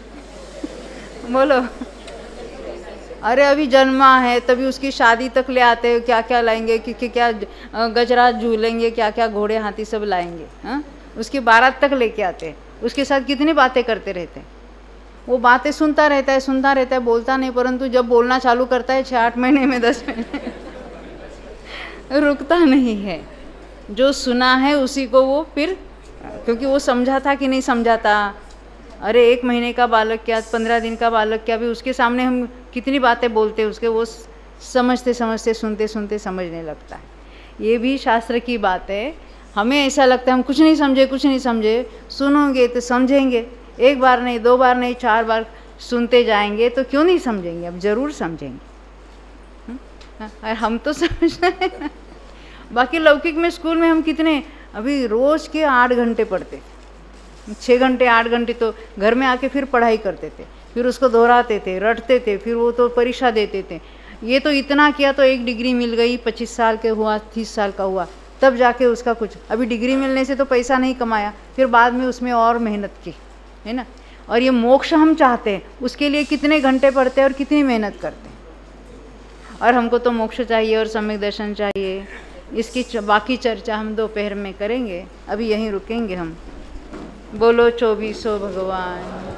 बोलो। अरे अभी जन्मा है तभी उसकी शादी तक ले आते हैं, क्या क्या लाएंगे, क्योंकि क्या गजरा झूलेंगे, क्या क्या घोड़े हाथी सब लाएंगे। हाँ, उसकी बारात तक लेके आते हैं, उसके साथ कितनी बातें करते रहते हैं। वो बातें सुनता रहता है सुनता रहता है बोलता नहीं, परंतु जब बोलना चालू करता है छः आठ महीने में दस महीने रुकता नहीं है। जो सुना है उसी को वो फिर, क्योंकि वो समझा था कि नहीं समझा था। अरे एक महीने का बालक क्या, पंद्रह दिन का बालक क्या, भी उसके सामने हम कितनी बातें बोलते हैं उसके, वो समझते समझते सुनते सुनते समझने लगता है। ये भी शास्त्र की बात है। हमें ऐसा लगता है हम कुछ नहीं समझे कुछ नहीं समझे, सुनोगे तो समझेंगे। एक बार नहीं, दो बार नहीं, चार बार सुनते जाएंगे तो क्यों नहीं समझेंगे? अब ज़रूर समझेंगे। और हम तो समझना है ना। बाकी लौकिक में स्कूल में हम कितने, अभी रोज़ के आठ घंटे पढ़ते थे, छः घंटे आठ घंटे तो घर में आके फिर पढ़ाई करते थे, फिर उसको दोहराते थे, रटते थे, फिर वो तो परीक्षा देते थे। ये तो इतना किया तो एक डिग्री मिल गई, पच्चीस साल के हुआ, तीस साल का हुआ, तब जाके उसका कुछ। अभी डिग्री मिलने से तो पैसा नहीं कमाया, फिर बाद में उसमें और मेहनत की, है ना। और ये मोक्ष हम चाहते हैं, उसके लिए कितने घंटे पढ़ते हैं और कितनी मेहनत करते हैं। और हमको तो मोक्ष चाहिए और सम्यक दर्शन चाहिए। इसकी बाकी चर्चा हम दोपहर में करेंगे, अभी यहीं रुकेंगे हम। बोलो चौबीसों भगवान।